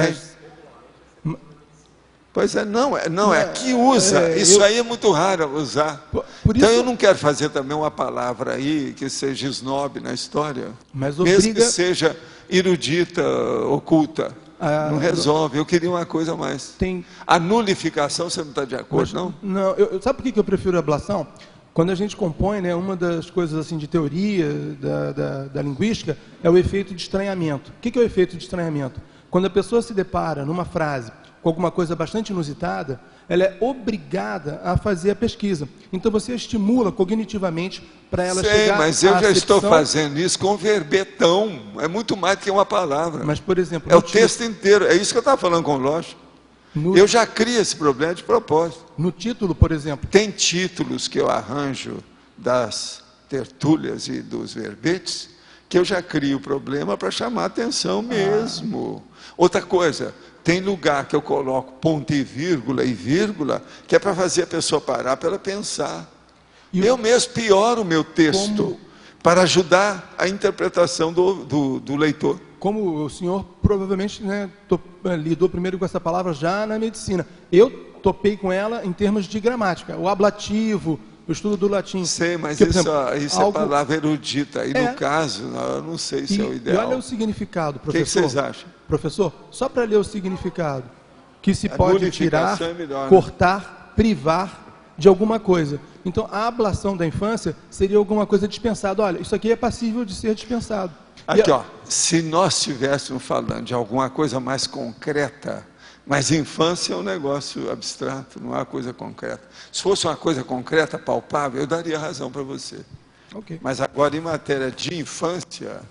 Pois é, não é que usa. Isso aí é muito raro usar. Então eu não quero fazer também uma palavra aí que seja snob na história, mesmo que seja erudita, oculta. Não resolve. Eu queria uma coisa a mais. A nulificação, você não está de acordo, não? Não. Sabe por que eu prefiro a ablação? Quando a gente compõe, né, uma das coisas assim de teoria da linguística é o efeito de estranhamento. O que é o efeito de estranhamento? Quando a pessoa se depara numa frase com alguma coisa bastante inusitada, ela é obrigada a fazer a pesquisa. Então você estimula cognitivamente para ela chegar à mas eu já estou fazendo isso com verbetão. É muito mais do que uma palavra. Mas, por exemplo... É o texto inteiro. É isso que eu estava falando com o Loche. Eu já crio esse problema de propósito. No título, por exemplo... Tem títulos que eu arranjo das tertúlias e dos verbetes que eu já crio o problema para chamar a atenção mesmo. Outra coisa... Tem lugar que eu coloco ponto e vírgula, que é para fazer a pessoa parar para ela pensar. Eu mesmo pioro o meu texto para ajudar a interpretação do leitor. Como o senhor provavelmente lidou primeiro com essa palavra já na medicina. Eu topei com ela em termos de gramática. O ablativo, o estudo do latim. Sei, mas por exemplo, isso é palavra erudita. E no caso, eu não sei se é o ideal. E olha o significado, professor. O que vocês acham? Professor, só para ler o significado, que se pode tirar, cortar, privar de alguma coisa. Então, a ablação da infância seria alguma coisa dispensada. Olha, isso aqui é passível de ser dispensado. Aqui, se nós estivéssemos falando de alguma coisa mais concreta, mas infância é um negócio abstrato, não é uma coisa concreta. Se fosse uma coisa concreta, palpável, eu daria razão para você. Mas agora, em matéria de infância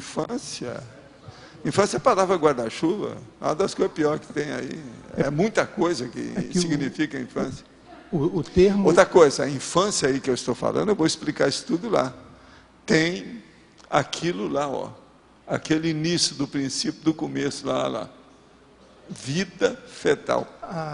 é a palavra guarda-chuva, é uma das coisas piores que tem aí. É muita coisa que significa infância. O termo... Outra coisa, a infância aí que eu estou falando, eu vou explicar isso tudo lá. Tem aquilo lá, aquele início do princípio, do começo lá. Vida fetal.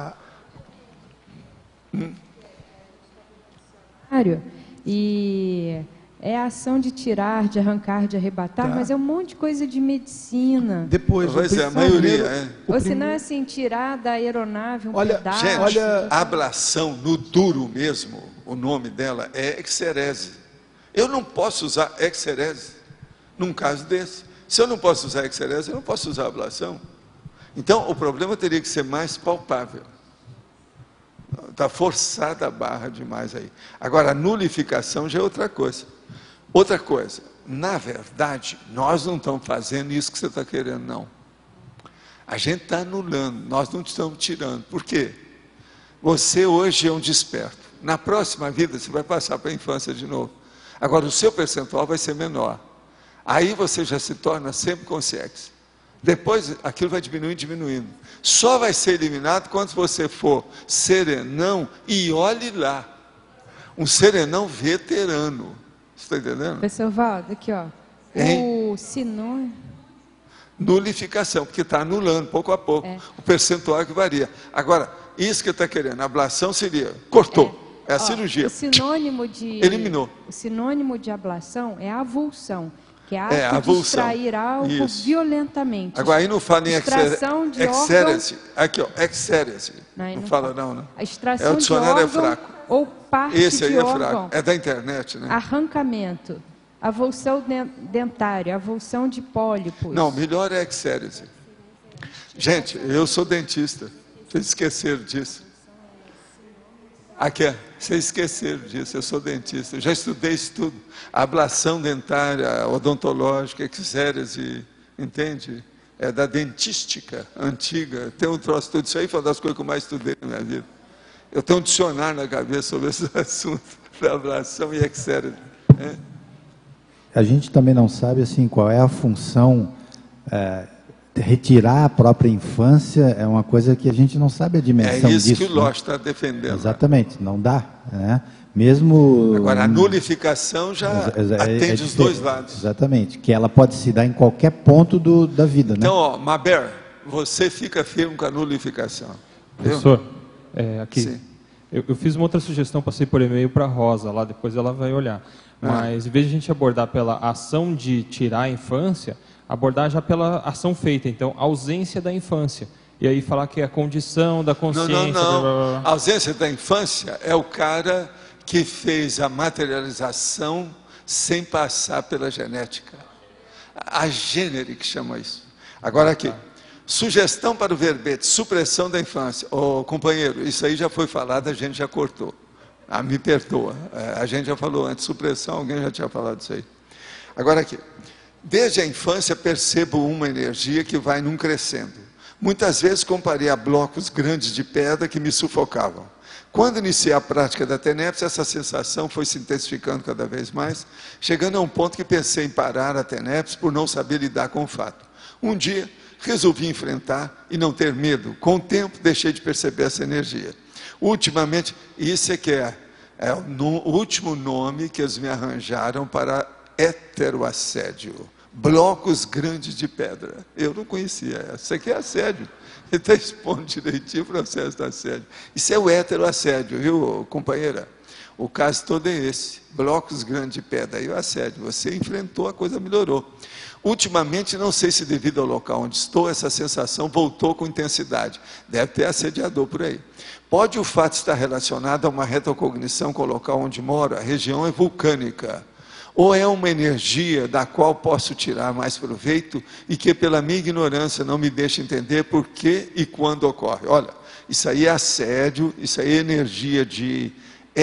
E é a ação de tirar, de arrancar, de arrebatar, mas é um monte de coisa de medicina. Depois, a maioria Ou se não é assim, tirar da aeronave um pedaço. Gente, a ablação, no duro mesmo, o nome dela é exerese. Eu não posso usar exerese num caso desse. Se eu não posso usar exerese, eu não posso usar ablação. Então, o problema teria que ser mais palpável. Está forçada a barra demais aí. Agora, a nulificação já é outra coisa. Outra coisa, na verdade, nós não estamos fazendo isso que você está querendo, não. A gente está anulando, nós não estamos tirando. Por quê? Você hoje é um desperto. Na próxima vida, você vai passar para a infância de novo. Agora, o seu percentual vai ser menor. Aí você já se torna sempre consciente. Depois, aquilo vai diminuindo. Só vai ser eliminado quando você for serenão, e olhe lá. Um serenão veterano. Você está entendendo? Professor Valdo, aqui, ó. O sinônimo... Nulificação, porque está anulando pouco a pouco. O percentual que varia. Agora, isso que está querendo, a ablação seria, cortou. É a cirurgia. O sinônimo de... Eliminou. O sinônimo de ablação é avulsão, que é avulsão. De extrair algo violentamente. Agora, aí não fala em extração de exérese. Aqui, ó, exérese. Não fala não. A extração o dicionário de órgão é fraco. Ou parte Esse aí de é fraco. É da internet, né? Arrancamento. Avulsão dentária, avulsão de pólipos. Não, melhor é exérese. Gente, eu sou dentista. Vocês esqueceram disso. Aqui, vocês esqueceram disso, eu sou dentista. Eu já estudei isso tudo. Ablação dentária, odontológica, exérese, entende? É da dentística antiga. Tem um troço, tudo isso aí foi uma das coisas que eu mais estudei na minha vida. Eu tenho um dicionário na cabeça sobre esse assunto da ablação e exérese. A gente também não sabe assim qual é a função, retirar a própria infância é uma coisa que a gente não sabe a dimensão disso. É isso que o Lógico está defendendo. Exatamente, não dá, né? Mesmo... Agora, a nulificação já atende os dois lados. Exatamente, que ela pode se dar em qualquer ponto da vida, então, né? ó, Maber, você fica firme com a nulificação. Professor, aqui, eu fiz uma outra sugestão, passei por e-mail para a Rosa, lá depois ela vai olhar. Mas, em vez de a gente abordar pela ação de tirar a infância, abordar já pela ação feita. Então, ausência da infância. E aí falar que é a condição da consciência... Não. Blá, blá, blá. A ausência da infância é o cara que fez a materialização sem passar pela genética. A gênero que chama isso. Agora aqui, sugestão para o verbete, supressão da infância. Ô, companheiro, isso aí já foi falado, a gente já cortou. Me perdoa, a gente já falou antes, supressão, alguém já tinha falado isso aí. Agora aqui, desde a infância percebo uma energia que vai num crescendo. Muitas vezes comparei a blocos grandes de pedra que me sufocavam. Quando iniciei a prática da TENEPS, essa sensação foi se intensificando cada vez mais, chegando a um ponto que pensei em parar a TENEPS por não saber lidar com o fato. Um dia, resolvi enfrentar e não ter medo. Com o tempo, deixei de perceber essa energia. Ultimamente, isso é que é o último nome que eles me arranjaram para heteroassédio. Blocos grandes de pedra. Eu não conhecia essa. Isso aqui é assédio. Ele está expondo direitinho o processo do assédio. Isso é o heteroassédio, viu, companheira? O caso todo é esse. Blocos grandes de pedra. Aí o assédio. Você enfrentou, a coisa melhorou. Ultimamente, não sei se devido ao local onde estou, essa sensação voltou com intensidade. Deve ter assediador por aí. Pode o fato estar relacionado a uma retrocognição com o local onde moro? A região é vulcânica. Ou é uma energia da qual posso tirar mais proveito e que pela minha ignorância não me deixa entender por que e quando ocorre? Olha, isso aí é assédio, isso aí é energia de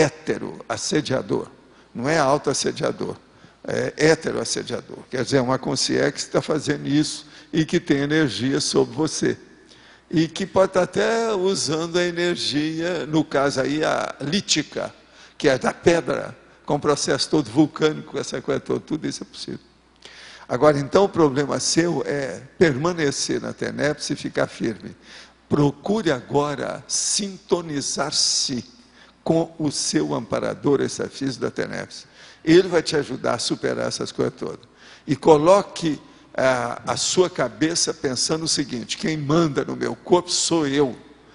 hétero-assediador. Não é auto-assediador. É heteroassediador, quer dizer, é uma consciência que está fazendo isso e que tem energia sobre você. E que pode estar até usando a energia, no caso aí, a lítica, que é da pedra, com o processo todo vulcânico, essa coisa toda, tudo isso é possível. Agora, então, o problema seu é permanecer na TENEPS e ficar firme. Procure agora sintonizar-se com o seu amparador, esse afício da TENEPS. Ele vai te ajudar a superar essas coisas todas. E coloque a sua cabeça pensando o seguinte: quem manda no meu corpo sou eu,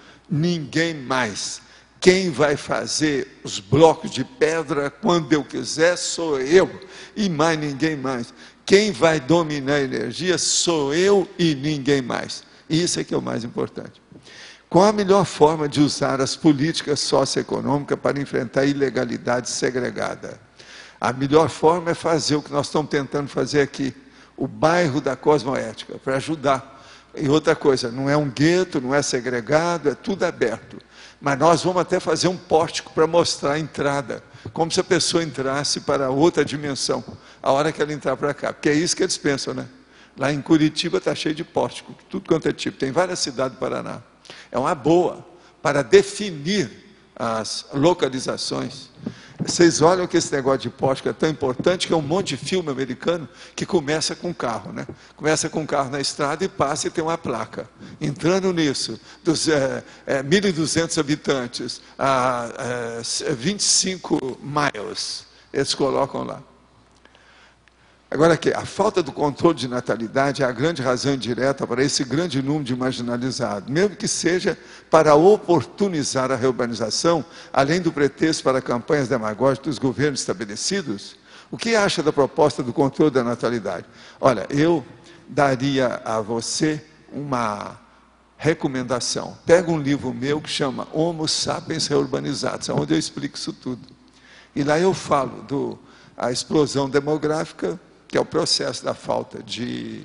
ninguém mais. Quem vai fazer os blocos de pedra quando eu quiser sou eu, e mais ninguém mais. Quem vai dominar a energia sou eu e ninguém mais. Isso é que é o mais importante. Qual a melhor forma de usar as políticas socioeconômicas para enfrentar a ilegalidade segregada? A melhor forma é fazer o que nós estamos tentando fazer aqui, o bairro da cosmoética, para ajudar. E outra coisa, não é um gueto, não é segregado, é tudo aberto. Mas nós vamos até fazer um pórtico para mostrar a entrada, como se a pessoa entrasse para outra dimensão, a hora que ela entrar para cá. Porque é isso que eles pensam, né? Lá em Curitiba está cheio de pórtico, tudo quanto é tipo. Tem várias cidades do Paraná. É uma boa, para definir as localizações. Vocês olham que esse negócio de hipótica é tão importante que é um monte de filme americano que começa com carro, né? Começa com um carro na estrada e passa e tem uma placa. Entrando nisso, dos 1.200 habitantes a 25 miles, eles colocam lá. Agora aqui, a falta do controle de natalidade é a grande razão indireta para esse grande número de marginalizados, mesmo que seja para oportunizar a reurbanização, além do pretexto para campanhas demagógicas dos governos estabelecidos. O que acha da proposta do controle da natalidade? Olha, eu daria a você uma recomendação. Pega um livro meu que chama Homo Sapiens Reurbanizados, onde eu explico isso tudo. E lá eu falo da explosão demográfica, que é o processo da falta de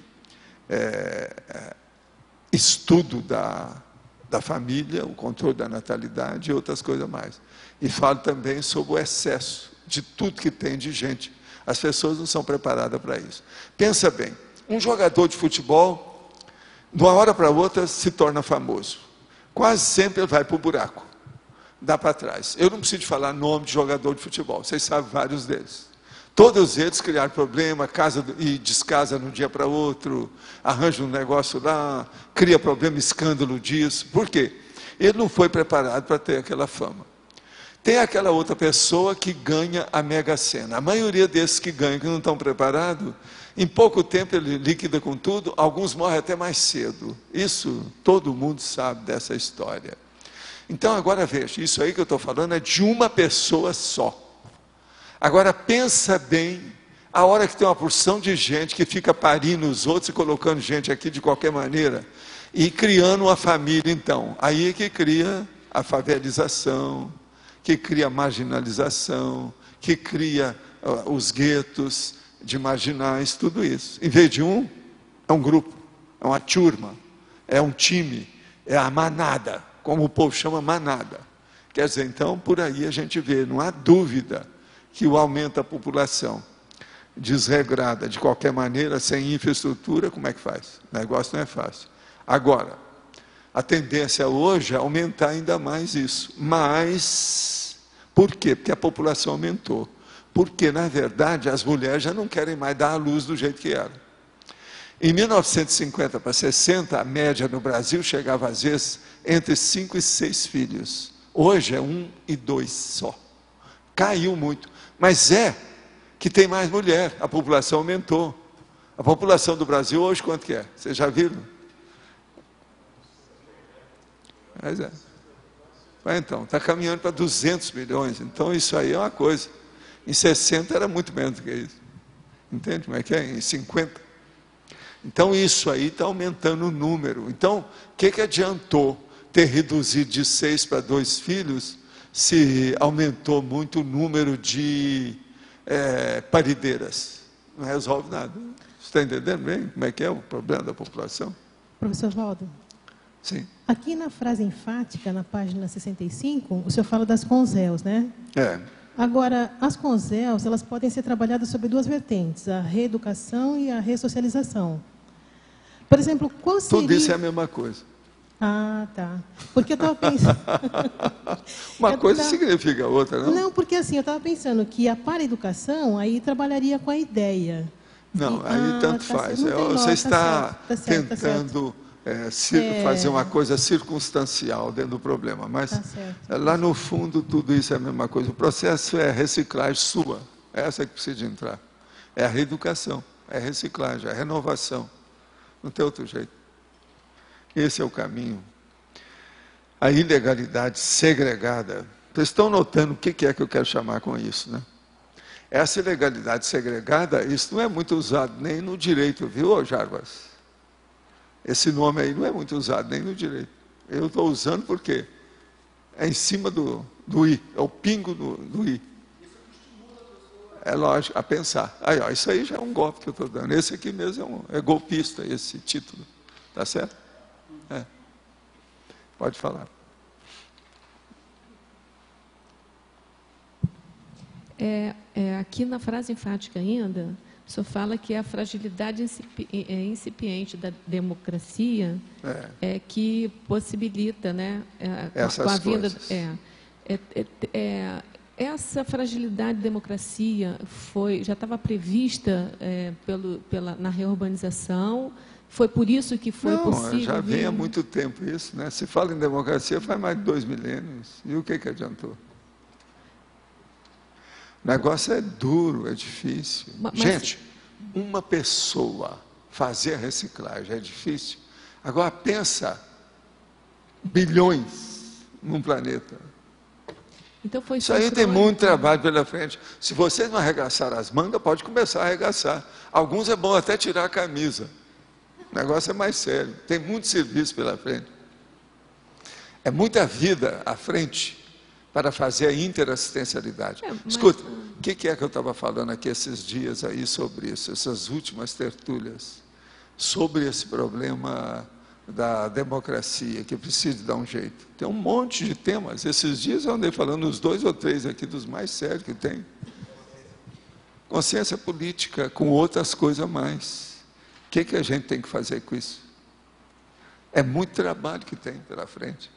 estudo da família, o controle da natalidade e outras coisas mais. E falo também sobre o excesso de tudo que tem de gente. As pessoas não são preparadas para isso. Pensa bem, um jogador de futebol, de uma hora para outra, se torna famoso. Quase sempre ele vai para o buraco, dá para trás. Eu não preciso falar nome de jogador de futebol, vocês sabem vários deles. Todos eles criaram problema, casa e descasa de um dia para outro, arranja um negócio lá, cria problema, escândalo disso. Por quê? Ele não foi preparado para ter aquela fama. Tem aquela outra pessoa que ganha a Mega Sena. A maioria desses que ganham, que não estão preparados, em pouco tempo ele liquida com tudo, alguns morrem até mais cedo. Isso todo mundo sabe dessa história. Então agora veja, isso aí que eu estou falando é de uma pessoa só. Agora pensa bem, a hora que tem uma porção de gente que fica parindo os outros e colocando gente aqui de qualquer maneira, e criando uma família então, aí é que cria a favelização, que cria a marginalização, que cria os guetos de marginais, tudo isso. Em vez de um, é um grupo, é uma turma, é um time, é a manada, como o povo chama manada. Quer dizer, então, por aí a gente vê, não há dúvida, que o aumento da população desregrada de qualquer maneira, sem infraestrutura, como é que faz? O negócio não é fácil. Agora, a tendência hoje é aumentar ainda mais isso. Mas, por quê? Porque a população aumentou. Porque, na verdade, as mulheres já não querem mais dar à luz do jeito que era. Em 1950 para 60, a média no Brasil chegava, às vezes, entre 5 e 6 filhos. Hoje é 1 e 2 só. Caiu muito. Mas que tem mais mulher, a população aumentou. A população do Brasil hoje quanto que é? Vocês já viram? Mas então, está caminhando para 200 milhões, então isso aí é uma coisa. Em 60 era muito menos do que isso. Entende como é que é? Em 50. Então isso aí está aumentando o número. Então, o que adiantou ter reduzido de 6 para 2 filhos, se aumentou muito o número de parideiras? Não resolve nada. Você está entendendo bem como é que é o problema da população? Professor Valdo? Sim. Aqui na frase enfática, na página 65, o senhor fala das CONSELs, né? Agora, as CONSELs, elas podem ser trabalhadas sobre duas vertentes, a reeducação e a ressocialização. Por exemplo, qual seria... Tudo isso é a mesma coisa. Ah, tá. Porque eu estava pensando... Uma coisa significa a outra, não? Não, porque assim, eu estava pensando que a para-educação aí trabalharia com a ideia. Não, aí tanto faz. Você está tentando fazer uma coisa circunstancial dentro do problema, mas lá no fundo tudo isso é a mesma coisa. O processo é a reciclagem sua, essa que precisa entrar. É a reeducação, é a reciclagem, é a renovação. Não tem outro jeito. Esse é o caminho. A ilegalidade segregada. Vocês estão notando o que é que eu quero chamar com isso, né? Essa ilegalidade segregada, isso não é muito usado nem no direito, viu, Jarbas? Esse nome aí não é muito usado nem no direito. Eu estou usando porque é em cima do I, é o pingo do I. É lógico, a pensar. Aí, ó, isso aí já é um golpe que eu estou dando. Esse aqui mesmo é golpista, esse título. Tá certo? Pode falar. Aqui na frase enfática ainda, o senhor fala que é a fragilidade incipiente da democracia que possibilita, né, com a vinda... Essa fragilidade da democracia já estava prevista na reurbanização. Foi por isso que foi possível... Já vem há muito tempo isso, né? Se fala em democracia faz mais de 2 milênios. E o que adiantou? O negócio é duro, é difícil. Gente, uma pessoa fazer a reciclagem é difícil. Agora pensa, bilhões num planeta. Então isso aí tem muito trabalho pela frente. Se vocês não arregaçarem as mangas, pode começar a arregaçar. Alguns é bom até tirar a camisa. O negócio é mais sério. Tem muito serviço pela frente. É muita vida à frente para fazer a interassistencialidade. Escuta, o que é que eu estava falando aqui esses dias aí sobre isso, essas últimas tertúlias, sobre esse problema da democracia, que precisa dar um jeito. Tem um monte de temas. Esses dias eu andei falando uns 2 ou 3 aqui dos mais sérios que tem. Consciência política, com outras coisas a mais. O que a gente tem que fazer com isso? É muito trabalho que tem pela frente.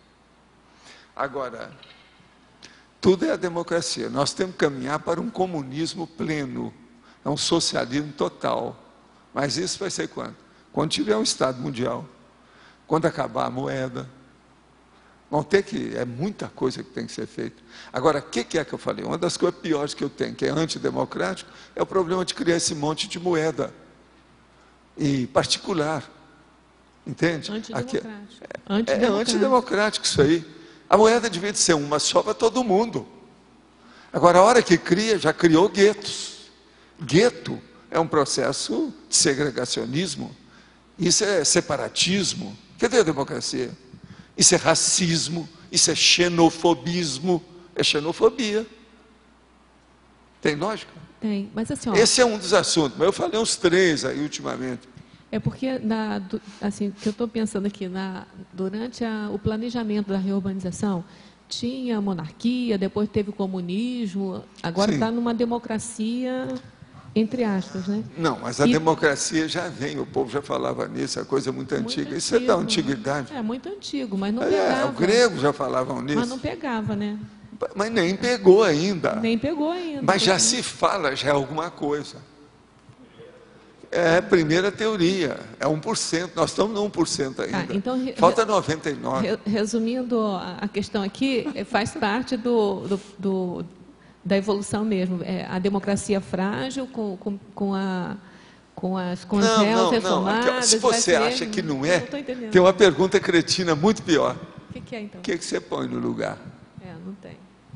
Agora, tudo é a democracia. Nós temos que caminhar para um comunismo pleno, é um socialismo total. Mas isso vai ser quando? Quando tiver um Estado mundial. Quando acabar a moeda, vão ter que... É muita coisa que tem que ser feita. Agora, o que é que eu falei? Uma das coisas piores que eu tenho, que é antidemocrático, é o problema de criar esse monte de moeda. E particular. Entende? Antidemocrático. É antidemocrático isso aí. A moeda devia ser uma só para todo mundo. Agora, a hora que cria, já criou guetos. Gueto é um processo de segregacionismo. Isso é separatismo. Cadê a democracia? Isso é racismo, isso é xenofobismo, é xenofobia. Tem lógica? Tem, mas assim... Esse é um dos assuntos, mas eu falei uns 3 aí ultimamente. É porque, assim, que eu estou pensando aqui, durante o planejamento da reurbanização, tinha monarquia, depois teve o comunismo, agora está numa democracia... Entre aspas, né? Não, mas a democracia já vem, o povo já falava nisso, é coisa muito antiga. Isso é da antiguidade. É muito antigo, mas não pegava. Os gregos já falavam nisso. Mas não pegava, né? Mas nem pegou ainda. Nem pegou ainda. Mas já se fala, já é alguma coisa. É a primeira teoria, é 1%, nós estamos no 1% ainda. Então, falta 99%. Resumindo a questão aqui, faz parte da evolução mesmo. A democracia frágil com as réus reformadas. Se você acha que não é, tem uma pergunta cretina muito pior. O que é, então? O que você põe no lugar? Não tem.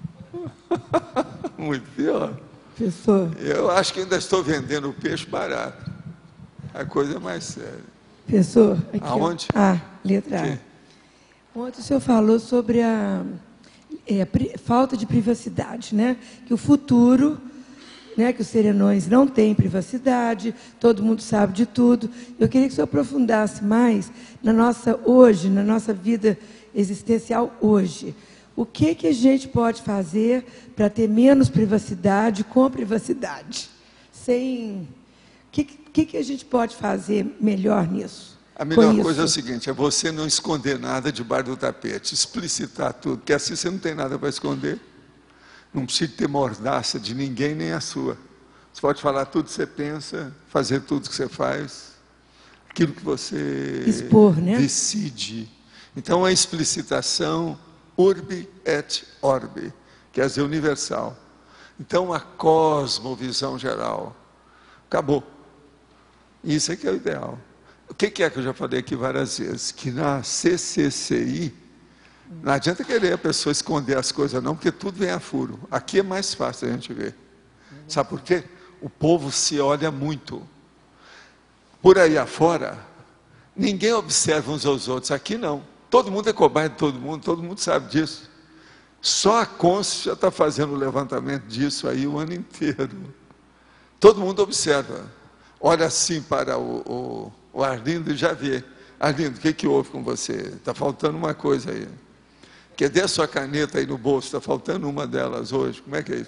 Muito pior. Professor. Eu acho que ainda estou vendendo o peixe barato. A coisa é mais séria. Professor. Aqui, aonde? Letra A. Ontem o senhor falou sobre a falta de privacidade, né? Que o futuro, né? Que os serenões não têm privacidade, todo mundo sabe de tudo. Eu queria que o senhor aprofundasse mais na nossa vida existencial hoje. O que a gente pode fazer para ter menos privacidade com privacidade? O que a gente pode fazer melhor nisso? A melhor coisa é o seguinte, é você não esconder nada debaixo do tapete, explicitar tudo, porque assim você não tem nada para esconder. Não precisa ter mordaça de ninguém, nem a sua. Você pode falar tudo que você pensa, fazer tudo que você faz, aquilo que você decide. Então, a explicitação urbi et orbi, quer dizer, universal. Então, a cosmovisão geral. Acabou. Isso é que é o ideal. O que é que eu já falei aqui várias vezes? Que na CCCI, não adianta querer a pessoa esconder as coisas não, porque tudo vem a furo. Aqui é mais fácil a gente ver. Sabe por quê? O povo se olha muito. Por aí afora, ninguém observa uns aos outros. Aqui não. Todo mundo é cobaia de todo mundo sabe disso. Só a Conce já está fazendo o levantamento disso aí o ano inteiro. Todo mundo observa. Olha assim para o Arlindo e já vê. Arlindo, o que houve com você? Está faltando uma coisa aí. Cadê a sua caneta aí no bolso? Está faltando uma delas hoje. Como é que é isso?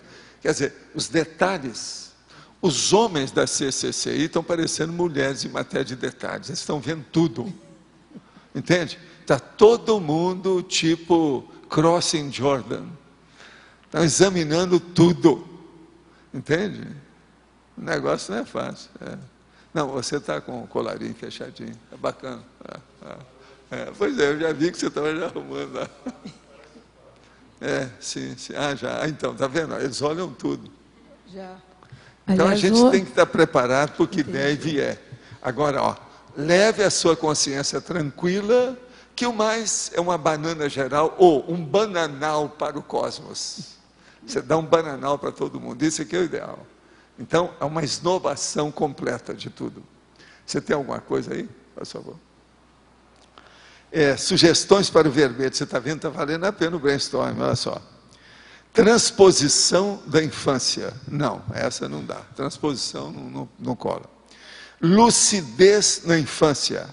Quer dizer, os detalhes, os homens da CCCI estão parecendo mulheres em matéria de detalhes, eles estão vendo tudo, entende? Está todo mundo tipo Crossing Jordan, estão examinando tudo, entende? O negócio não é fácil. Não, você está com o colarinho fechadinho, é bacana. Pois é, eu já vi que você estava já arrumando lá. Sim. Já. Então, está vendo? Eles olham tudo. Já. Então, a gente tem que estar preparado para o que der e vier. Agora, leve a sua consciência tranquila, que o mais é uma banana geral, ou um bananal para o cosmos. Você dá um bananal para todo mundo, isso aqui é o ideal. Então, é uma esnobação completa de tudo. Você tem alguma coisa aí? Por favor. Sugestões para o verbete. Você está vendo? Está valendo a pena o brainstorm, olha só. Transposição da infância. Não, essa não dá. Transposição não cola. Lucidez na infância.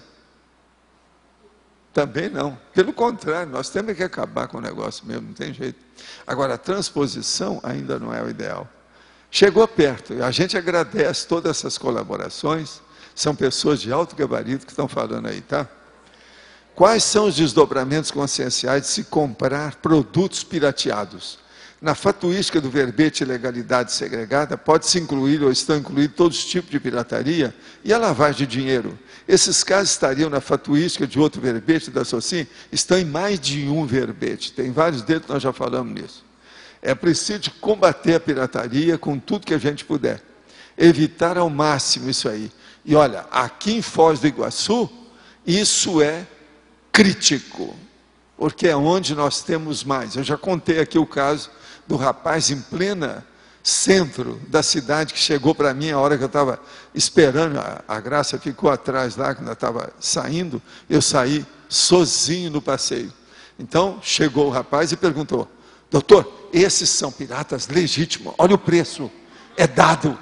Também não. Pelo contrário, nós temos que acabar com o negócio mesmo, não tem jeito. Agora, a transposição ainda não é o ideal. Chegou perto, a gente agradece todas essas colaborações, são pessoas de alto gabarito que estão falando aí, tá? Quais são os desdobramentos conscienciais de se comprar produtos pirateados? Na fatuística do verbete legalidade segregada, pode-se incluir ou estão incluídos todos os tipos de pirataria e a lavagem de dinheiro. Esses casos estariam na fatuística de outro verbete da SOCIM? Estão em mais de um verbete, tem vários deles, nós já falamos nisso. É preciso combater a pirataria com tudo que a gente puder. Evitar ao máximo isso aí. E olha, aqui em Foz do Iguaçu, isso é crítico, porque é onde nós temos mais. Eu já contei aqui o caso do rapaz em plena centro da cidade, que chegou para mim a hora que eu estava esperando, a Graça ficou atrás lá, quando eu estava saindo, eu saí sozinho no passeio. Então, chegou o rapaz e perguntou: doutor, esses são piratas legítimos, olha o preço, é dado.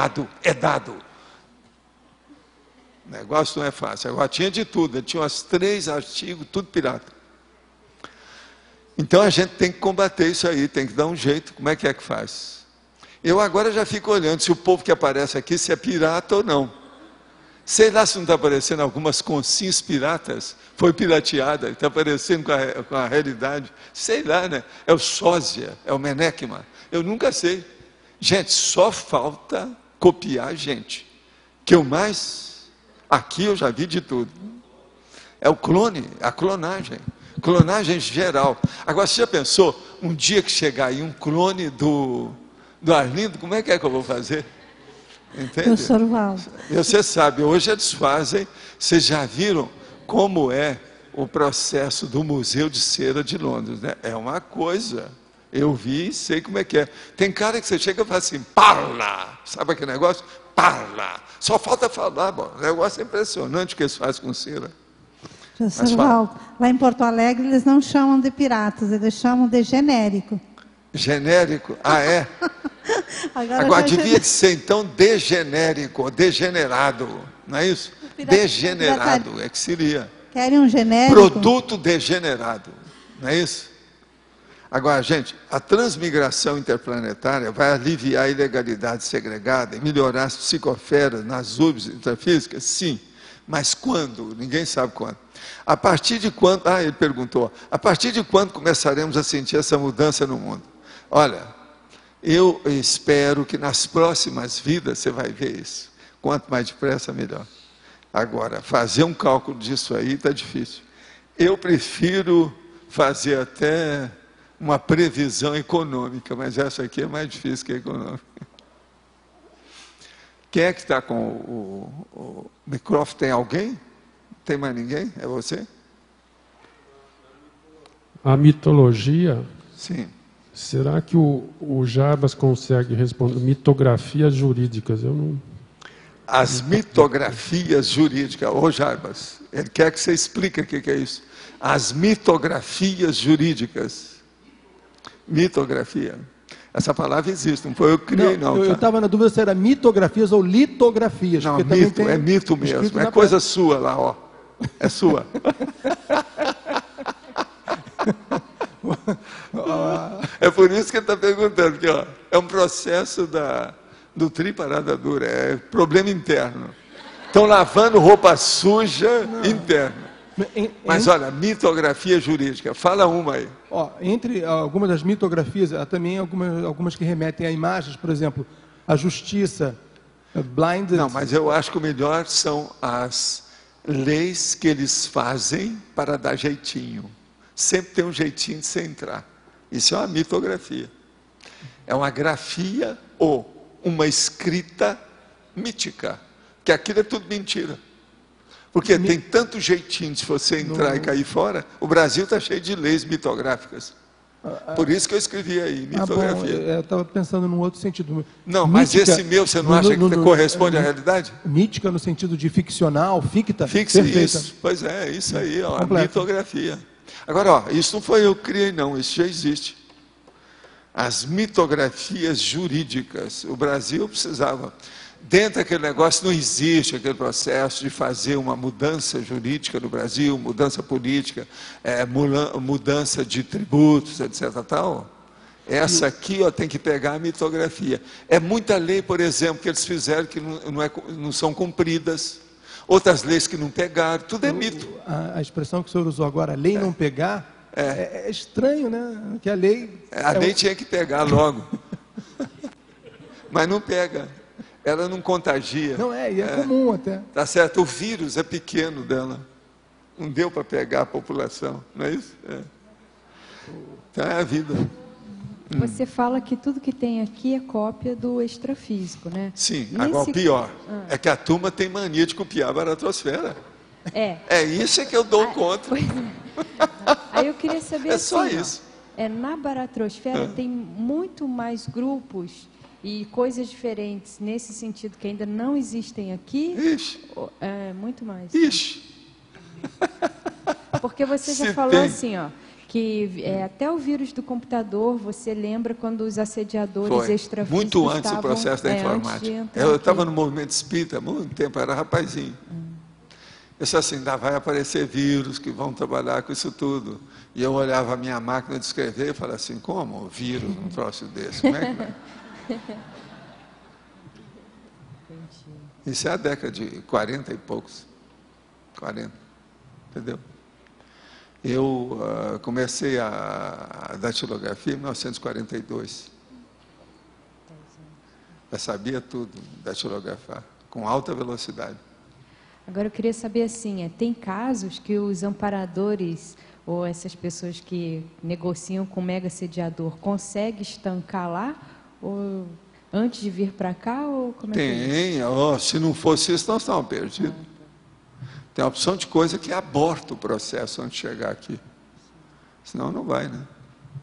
O negócio não é fácil. Agora tinha de tudo, tinha uns 3 artigos, tudo pirata. Então a gente tem que combater isso aí, tem que dar um jeito. Como é que faz? Eu agora já fico olhando se o povo que aparece aqui, se é pirata ou não. Sei lá se não está aparecendo algumas consinhas piratas, foi pirateada, está aparecendo com a realidade. Sei lá, né? É o sósia, é o menekma. Eu nunca sei. Gente, só falta copiar a gente. Que o mais, aqui eu já vi de tudo. É o clone, a clonagem. Clonagem geral. Agora, você já pensou, um dia que chegar aí um clone do Arlindo, como é que eu vou fazer? Entende? Professor Valdo. Você sabe, hoje eles fazem, vocês já viram como é o processo do Museu de Cera de Londres, né? É uma coisa, eu vi e sei como é que é. Tem cara que você chega e fala assim, parla, sabe aquele negócio? Parla, só falta falar, bom, o negócio é impressionante o que eles fazem com cera. Professor Valdo, lá em Porto Alegre eles não chamam de piratas, eles chamam de genérico. Genérico? Ah, é? Agora devia de ser, então, degenérico, degenerado, não é isso? Degenerado, é que seria. Querem um genérico? Produto degenerado, não é isso? Agora, gente, a transmigração interplanetária vai aliviar a ilegalidade segregada e melhorar as psicosferas nas urbes intrafísicas? Sim. Mas quando? Ninguém sabe quando. A partir de quando? Ele perguntou. A partir de quando começaremos a sentir essa mudança no mundo? Olha, eu espero que nas próximas vidas você vai ver isso. Quanto mais depressa, melhor. Agora, fazer um cálculo disso aí está difícil. Eu prefiro fazer até uma previsão econômica, mas essa aqui é mais difícil que a econômica. Quem é que está com o microfone? Tem alguém? Tem mais ninguém? É você? A mitologia... Sim. Será que o Jarbas consegue responder? Mitografias jurídicas, eu não... As mitografias jurídicas, Jarbas, ele quer que você explique o que é isso. As mitografias jurídicas. Mitografia. Essa palavra existe, não foi eu que criei, não. Eu estava na dúvida se era mitografias ou litografias. Não, mito, é mito mesmo, é coisa sua lá, ó. É sua. É por isso que ele está perguntando, que ó, é um processo do tri parada dura, é problema interno. Estão lavando roupa suja interna. Mas olha, mitografia jurídica, fala uma aí. Ó, entre algumas das mitografias, há também algumas que remetem a imagens, por exemplo, a justiça, blinded. Não, mas eu acho que o melhor são as leis que eles fazem para dar jeitinho. Sempre tem um jeitinho de você entrar. Isso é uma mitografia. É uma grafia ou uma escrita mítica, que aquilo é tudo mentira. Porque tem tanto jeitinho de você entrar e cair fora. O Brasil está cheio de leis mitográficas. Por isso que eu escrevi aí, mitografia. Eu estava pensando num outro sentido. Não, mas mítica, esse meu, você não acha que corresponde à realidade? Mítica no sentido de ficcional, ficta? Isso, pois é, isso aí, ó, a mitografia. Agora, ó, isso não foi eu que criei, não, isso já existe. As mitografias jurídicas, o Brasil precisava. Dentro daquele negócio não existe aquele processo de fazer uma mudança jurídica no Brasil, mudança política, mudança de tributos, etc. Tal. Essa aqui ó, tem que pegar a mitografia. É muita lei, por exemplo, que eles fizeram que não são cumpridas. Outras leis que não pegaram, tudo é mito. A expressão que o senhor usou agora, lei não pegar, é estranho, né? Que a lei... A lei tinha que pegar logo. Mas não pega. Ela não contagia. Não é, e é comum até. Tá certo, o vírus é pequeno dela. Não deu para pegar a população, não é isso? Então é a vida. Você fala que tudo que tem aqui é cópia do extrafísico, né? Sim, agora o pior é que a turma tem mania de copiar a baratosfera. É isso que eu dou conta. Aí eu queria saber é só isso. Na baratrosfera tem muito mais grupos e coisas diferentes nesse sentido que ainda não existem aqui? Ixi. Muito mais. Ixi. Porque você já falou assim, ó, que até o vírus do computador, você lembra quando os assediadores extrafísicos muito antes do processo da informática. Eu estava no movimento espírita há muito tempo, era rapazinho. Eu disse assim, vai aparecer vírus que vão trabalhar com isso tudo. E eu olhava a minha máquina de escrever e falava assim, como vírus, um troço desse? Como é que vai? Isso é a década de 40 e poucos. 40. Entendeu? Eu comecei a datilografia em 1942. Eu sabia tudo, datilografar, com alta velocidade. Agora eu queria saber assim, tem casos que os amparadores ou essas pessoas que negociam com o mega sediador conseguem estancar lá? Ou antes de vir para cá? Ou como se não fosse isso, nós estávamos perdidos. Tem uma opção de coisa que aborta o processo antes de chegar aqui. Senão não vai, né?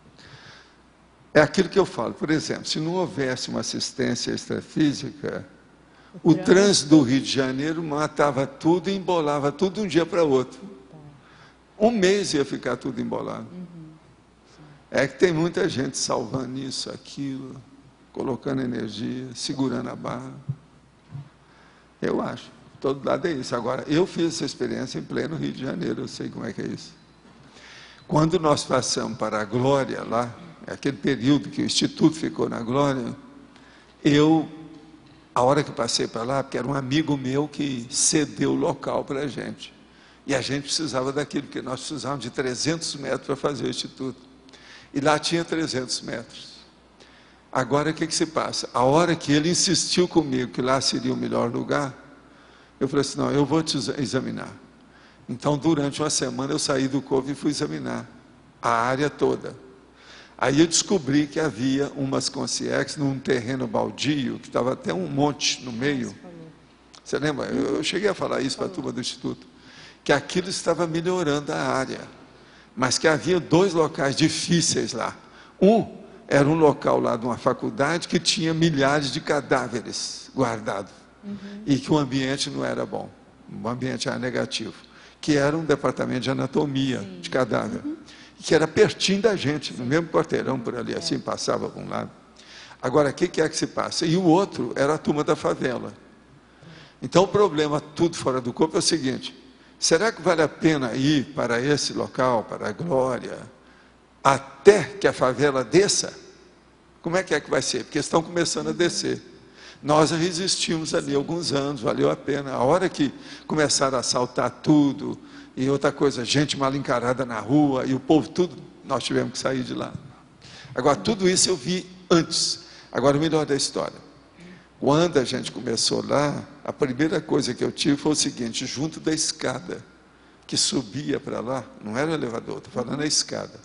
É aquilo que eu falo. Por exemplo, se não houvesse uma assistência extrafísica, o trânsito do Rio de Janeiro matava tudo e embolava tudo de um dia para outro. Um mês ia ficar tudo embolado. É que tem muita gente salvando isso, aquilo, colocando energia, segurando a barra. Eu acho. Todo lado é isso. Agora, eu fiz essa experiência em pleno Rio de Janeiro, eu sei como é que é isso. Quando nós passamos para a Glória, lá, aquele período que o Instituto ficou na Glória, a hora que passei para lá, porque era um amigo meu que cedeu o local para a gente. E a gente precisava daquilo, porque nós precisávamos de 300 metros para fazer o Instituto. E lá tinha 300 metros. Agora, o que se passa? A hora que ele insistiu comigo que lá seria o melhor lugar, eu falei assim, não, eu vou te examinar. Então, durante uma semana, eu saí do COV e fui examinar a área toda. Aí eu descobri que havia umas concierges num terreno baldio, que estava até um monte no meio. Você lembra? Eu cheguei a falar isso para a turma do Instituto. Que aquilo estava melhorando a área. Mas que havia 2 locais difíceis lá. Era um local lá de uma faculdade que tinha milhares de cadáveres guardados. E que o ambiente não era bom. O ambiente era negativo. Que era um departamento de anatomia de cadáver. Que era pertinho da gente, no mesmo quarteirão por ali, assim, passava para um lado. Agora, o que é que se passa? E o outro era a turma da favela. Então, o problema, tudo fora do corpo, é o seguinte: será que vale a pena ir para esse local, para a Glória, até que a favela desça, como é que vai ser? Porque estão começando a descer. Nós resistimos ali alguns anos, valeu a pena. A hora que começaram a assaltar tudo, e outra coisa, gente mal encarada na rua, e o povo tudo, nós tivemos que sair de lá. Agora, tudo isso eu vi antes. Agora, o melhor da história. Quando a gente começou lá, a primeira coisa que eu tive foi o seguinte, junto da escada, que subia para lá, não era o elevador, estou falando a escada,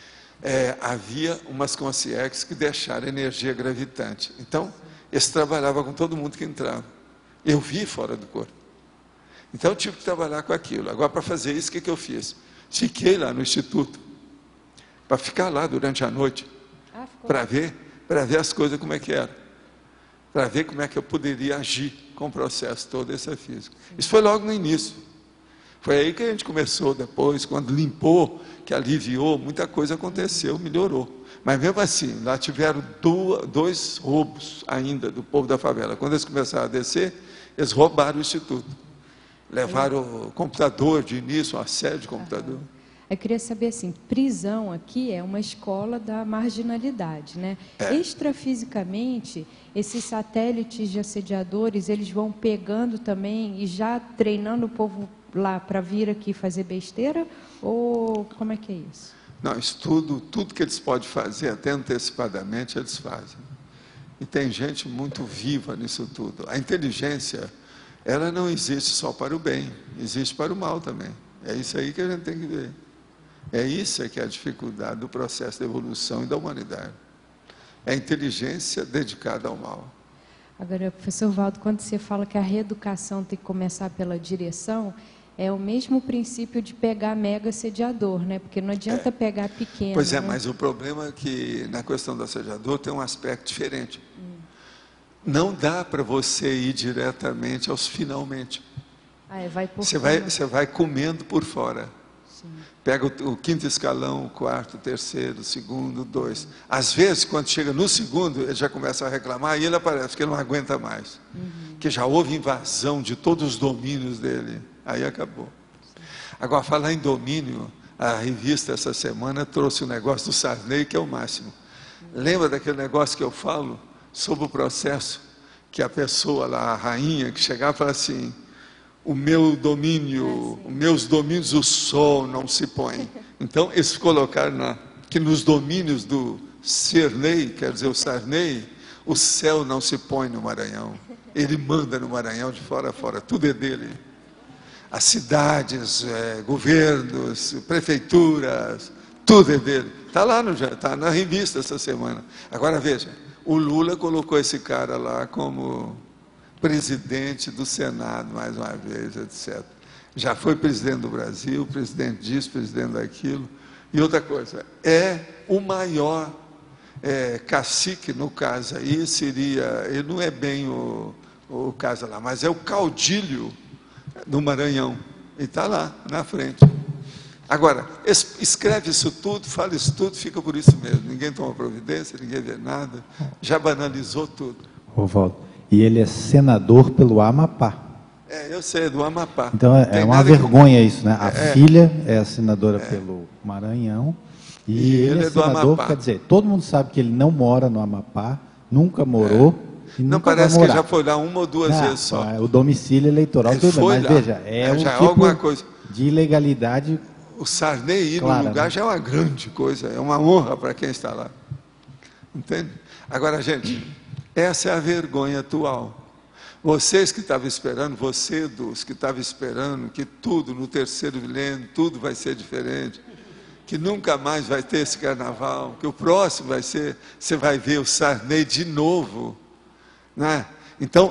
havia umas concierges que deixaram energia gravitante. Então, eles trabalhavam com todo mundo que entrava. Eu vi fora do corpo. Então, eu tive que trabalhar com aquilo. Agora, para fazer isso, o que eu fiz? Fiquei lá no Instituto, para ficar lá durante a noite, para ver as coisas como é que era, para ver como é que eu poderia agir com o processo todo esse físico. Isso foi logo no início. Foi aí que a gente começou depois, quando limpou, que aliviou, muita coisa aconteceu, melhorou. Mas mesmo assim, lá tiveram dois roubos ainda do povo da favela. Quando eles começaram a descer, eles roubaram o Instituto. Levaram o computador de início, uma série de computador. Eu queria saber assim, prisão aqui é uma escola da marginalidade, né? Extrafisicamente, esses satélites de assediadores, eles vão pegando também e já treinando o povo lá para vir aqui fazer besteira? Ou como é que é isso? Não, isso tudo que eles podem fazer, até antecipadamente, eles fazem. E tem gente muito viva nisso tudo. A inteligência, ela não existe só para o bem, existe para o mal também. É isso aí que a gente tem que ver. É isso que é a dificuldade do processo de evolução e da humanidade. É a inteligência dedicada ao mal. Agora, professor Valdo, quando você fala que a reeducação tem que começar pela direção, é o mesmo princípio de pegar mega assediador, né? Porque não adianta pegar pequeno. Pois é, né? mas o problema é que na questão do assediador tem um aspecto diferente. Não dá para você ir diretamente aos finalmente. Você vai comendo por fora. Sim. Pega o quinto escalão, o quarto, o terceiro, o segundo, o 2. Às vezes, quando chega no segundo, ele já começa a reclamar e ele aparece que ele não aguenta mais. Que já houve invasão de todos os domínios dele. Aí acabou. Agora, falar em domínio, a revista essa semana trouxe o negócio do Sarney, que é o máximo. Lembra daquele negócio que eu falo sobre o processo que a pessoa lá, a rainha, que chegava e falava assim: o meu domínio, os meus domínios, o sol não se põe. Então, eles colocaram que nos domínios do Sarney, quer dizer, o Sarney, o céu não se põe no Maranhão. Ele manda no Maranhão de fora a fora, tudo é dele. As cidades, governos, prefeituras, tudo é dele. Está lá, tá na revista essa semana. Agora veja, o Lula colocou esse cara lá como presidente do Senado, mais uma vez, etc. Já foi presidente do Brasil, presidente disso, presidente daquilo. E outra coisa, é o maior cacique, no caso aí, seria, ele não é bem o caso lá, mas é o caudilho do Maranhão, e está lá, na frente. Agora, escreve isso tudo, fala isso tudo, fica por isso mesmo. Ninguém toma providência, ninguém vê nada, já banalizou tudo. Valdo, e ele é senador pelo Amapá. Eu sei, é do Amapá. Então é uma vergonha isso, né? A filha é a senadora pelo Maranhão, e ele é senador, quer dizer, todo mundo sabe que ele não mora no Amapá, nunca morou. Não, parece que já foi lá uma ou duas vezes só. O domicílio eleitoral, tudo bem, mas lá. Veja, um já tipo alguma coisa. De ilegalidade. O Sarney ir no lugar já é uma grande coisa, é uma honra para quem está lá. Entende? Agora, gente, essa é a vergonha atual. Vocês que estavam esperando, você dos que estavam esperando que tudo no terceiro milênio, tudo vai ser diferente, que nunca mais vai ter esse carnaval, que o próximo vai ser, você vai ver o Sarney de novo. Né? Então,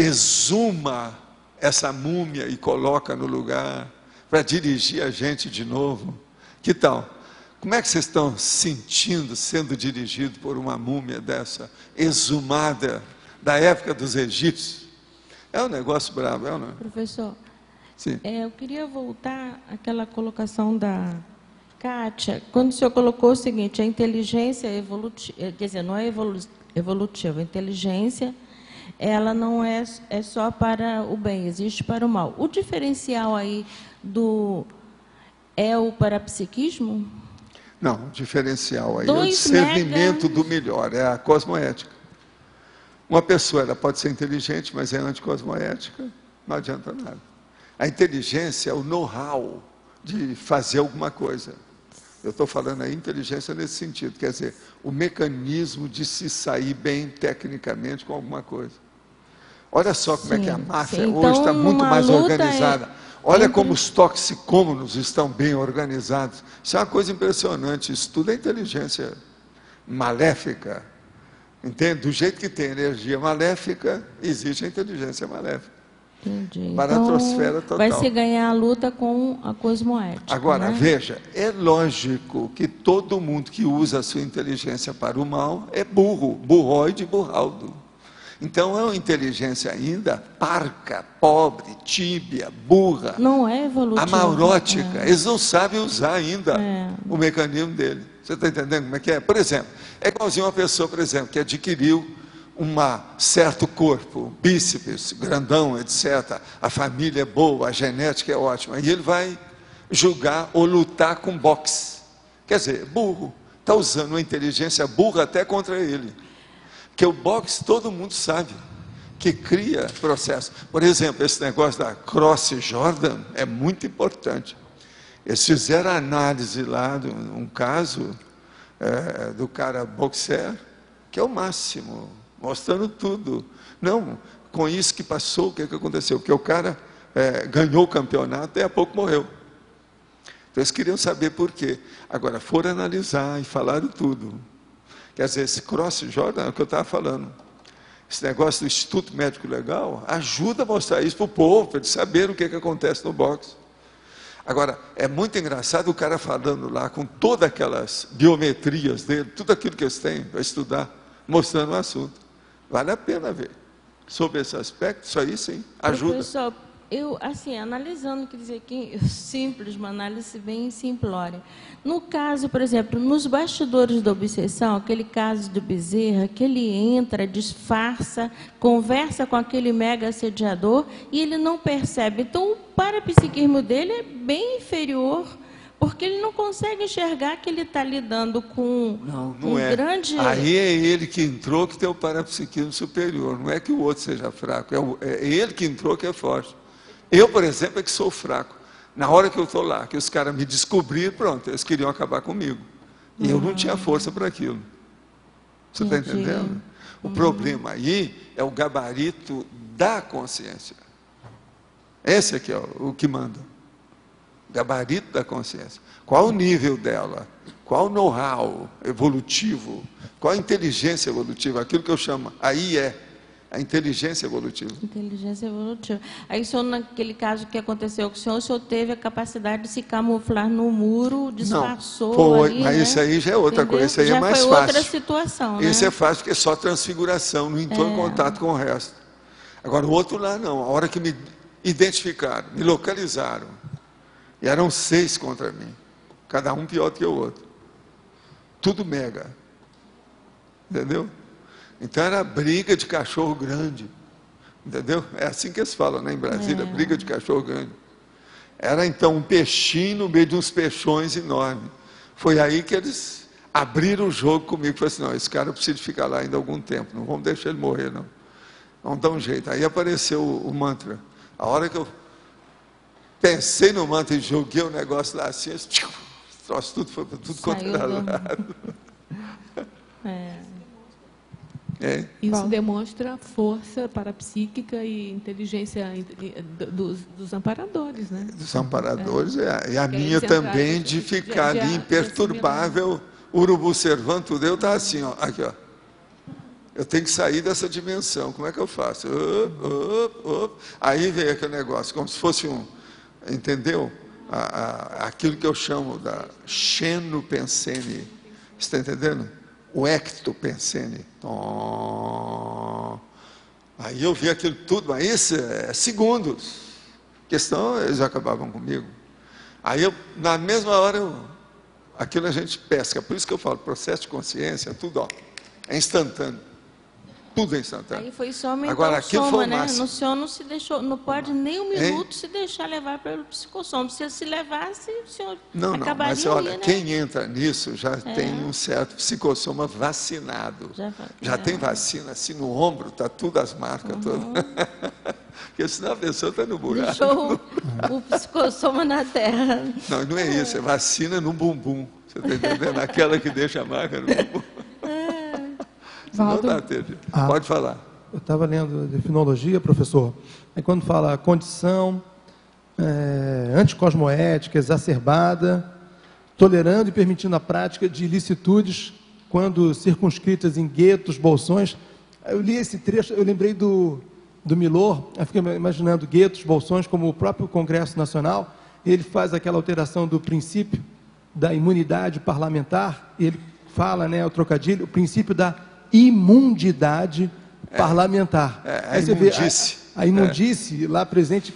exuma essa múmia e coloca no lugar para dirigir a gente de novo. Que tal? Como é que vocês estão sentindo sendo dirigido por uma múmia dessa, exumada, da época dos egípcios? É um negócio bravo, não é? Professor, sim. Eu queria voltar àquela colocação da Kátia, quando o senhor colocou o seguinte: a inteligência evolutiva, quer dizer, não é evolutiva, a inteligência ela não é só para o bem, existe para o mal. O diferencial aí é o parapsiquismo? Não, diferencial aí é o discernimento do melhor, é a cosmoética. Uma pessoa ela pode ser inteligente, mas é anticosmoética, não adianta nada. A inteligência é o know-how de fazer alguma coisa. Eu estou falando aí inteligência nesse sentido, quer dizer, o mecanismo de se sair bem tecnicamente com alguma coisa. Olha só como é que a máfia hoje está muito mais organizada. Olha como os toxicômanos estão bem organizados. Isso é uma coisa impressionante. Isso tudo é inteligência maléfica. Entende? Do jeito que tem energia maléfica, existe a inteligência maléfica. Entendi. Baratrosfera total. Vai se ganhar a luta com a cosmoética. Agora, né? veja, é lógico que todo mundo que usa a sua inteligência para o mal é burro, burroide, burraldo. Então é uma inteligência ainda parca, pobre, tíbia, burra. Não é evolutiva. Amaurótica. Eles não sabem usar ainda o mecanismo dele. Você está entendendo como é que é? Por exemplo, é igualzinho uma pessoa, por exemplo, que adquiriu um certo corpo, bíceps, grandão, etc. A família é boa, a genética é ótima. E ele vai julgar ou lutar com boxe. Quer dizer, burro. Está usando uma inteligência burra até contra ele. Porque o boxe todo mundo sabe que cria processo. Por exemplo, esse negócio da Cross Jordan é muito importante. Eles fizeram análise lá de um caso do cara boxer, que é o máximo, mostrando tudo. Não, com isso que passou, o que aconteceu? Porque o cara ganhou o campeonato e a pouco morreu. Então eles queriam saber por quê. Agora, foram analisar e falaram tudo. Quer dizer, esse Cross Jordan é o que eu estava falando. Esse negócio do Instituto Médico Legal ajuda a mostrar isso para o povo, para eles saberem o que acontece no boxe. Agora, é muito engraçado o cara falando lá com todas aquelas biometrias dele, tudo aquilo que eles têm para estudar, mostrando o assunto. Vale a pena ver. Sobre esse aspecto, isso aí sim, ajuda. Professor, eu, assim, analisando, quer dizer, que simples, uma análise bem simplória. No caso, por exemplo, nos bastidores da obsessão, aquele caso do Bezerra, que ele entra, disfarça, conversa com aquele mega assediador e ele não percebe. Então, o parapsiquismo dele é bem inferior, porque ele não consegue enxergar que ele está lidando com grande... Aí é ele que entrou que tem o parapsiquismo superior, não é que o outro seja fraco, é ele que entrou que é forte. Eu, por exemplo, é que sou fraco. Na hora que eu estou lá, que os caras me descobriram, pronto, eles queriam acabar comigo. E eu não tinha força para aquilo. Você está entendendo? O problema aí é o gabarito da consciência. Esse aqui é o que manda. Gabarito da consciência. Qual o nível dela? Qual o know-how evolutivo? Qual a inteligência evolutiva? Aquilo que eu chamo, aí é a inteligência evolutiva. Inteligência evolutiva. Aí, o senhor, naquele caso que aconteceu com o senhor teve a capacidade de se camuflar no muro, disfarçou. Não, ali, mas isso aí já é outra coisa, isso aí é mais fácil. Já foi outra situação, né? Esse é fácil porque é só transfiguração, não entrou em contato com o resto. Agora, o outro lá não, a hora que me identificaram, me localizaram, e eram 6 contra mim, cada um pior do que o outro. Tudo mega. Entendeu? Então era briga de cachorro grande, entendeu? É assim que eles falam, né, em Brasília, briga de cachorro grande. Era então um peixinho no meio de uns peixões enormes. Foi aí que eles abriram o jogo comigo, falaram assim, não, esse cara precisa ficar lá ainda algum tempo, não vamos deixar ele morrer, não. Vamos dar um jeito. Aí apareceu o mantra. A hora que eu pensei no mantra e joguei o negócio lá assim, troço tudo foi para tudo quanto era lado. Isso demonstra força parapsíquica e inteligência dos amparadores, né? Dos amparadores, e a minha também de ficar ali imperturbável, urubu servando tudo. Eu estava assim, ó, aqui, ó. Eu tenho que sair dessa dimensão, como é que eu faço? Aí veio aquele negócio, como se fosse entendeu? Aquilo que eu chamo da xenopensene, está entendendo? O ectopensene. Aí eu vi aquilo tudo, mas isso é segundos. Questão, eles acabavam comigo. Aí eu, na mesma hora, aquilo a gente pesca. Por isso que eu falo, processo de consciência, tudo, ó, é instantâneo. tudo é instantâneo. Aí foi soma, agora, então aqui soma, foi né? No senhor não se deixou, não pode nem um minuto se deixar levar pelo psicossoma. Se se levasse, o senhor acabaria mas olha, ali, né? quem entra nisso já tem um certo psicossoma vacinado. Já tem vacina, assim no ombro, está tudo as marcas todas. Porque senão a pessoa está no buraco. Deixou o psicossoma na terra. Não é isso, é vacina no bumbum. Você está entendendo? Aquela que deixa a marca no bumbum. Valdo, pode falar. Eu estava lendo de finologia, professor. Aí quando fala condição anticosmoética, exacerbada, tolerando e permitindo a prática de ilicitudes quando circunscritas em guetos, bolsões. Eu li esse trecho, eu lembrei do Milor, eu fiquei imaginando guetos, bolsões, como o próprio Congresso Nacional. Ele faz aquela alteração do princípio da imunidade parlamentar, e ele fala, né, o trocadilho, o princípio da imundidade parlamentar. A imundície. A imundície lá presente,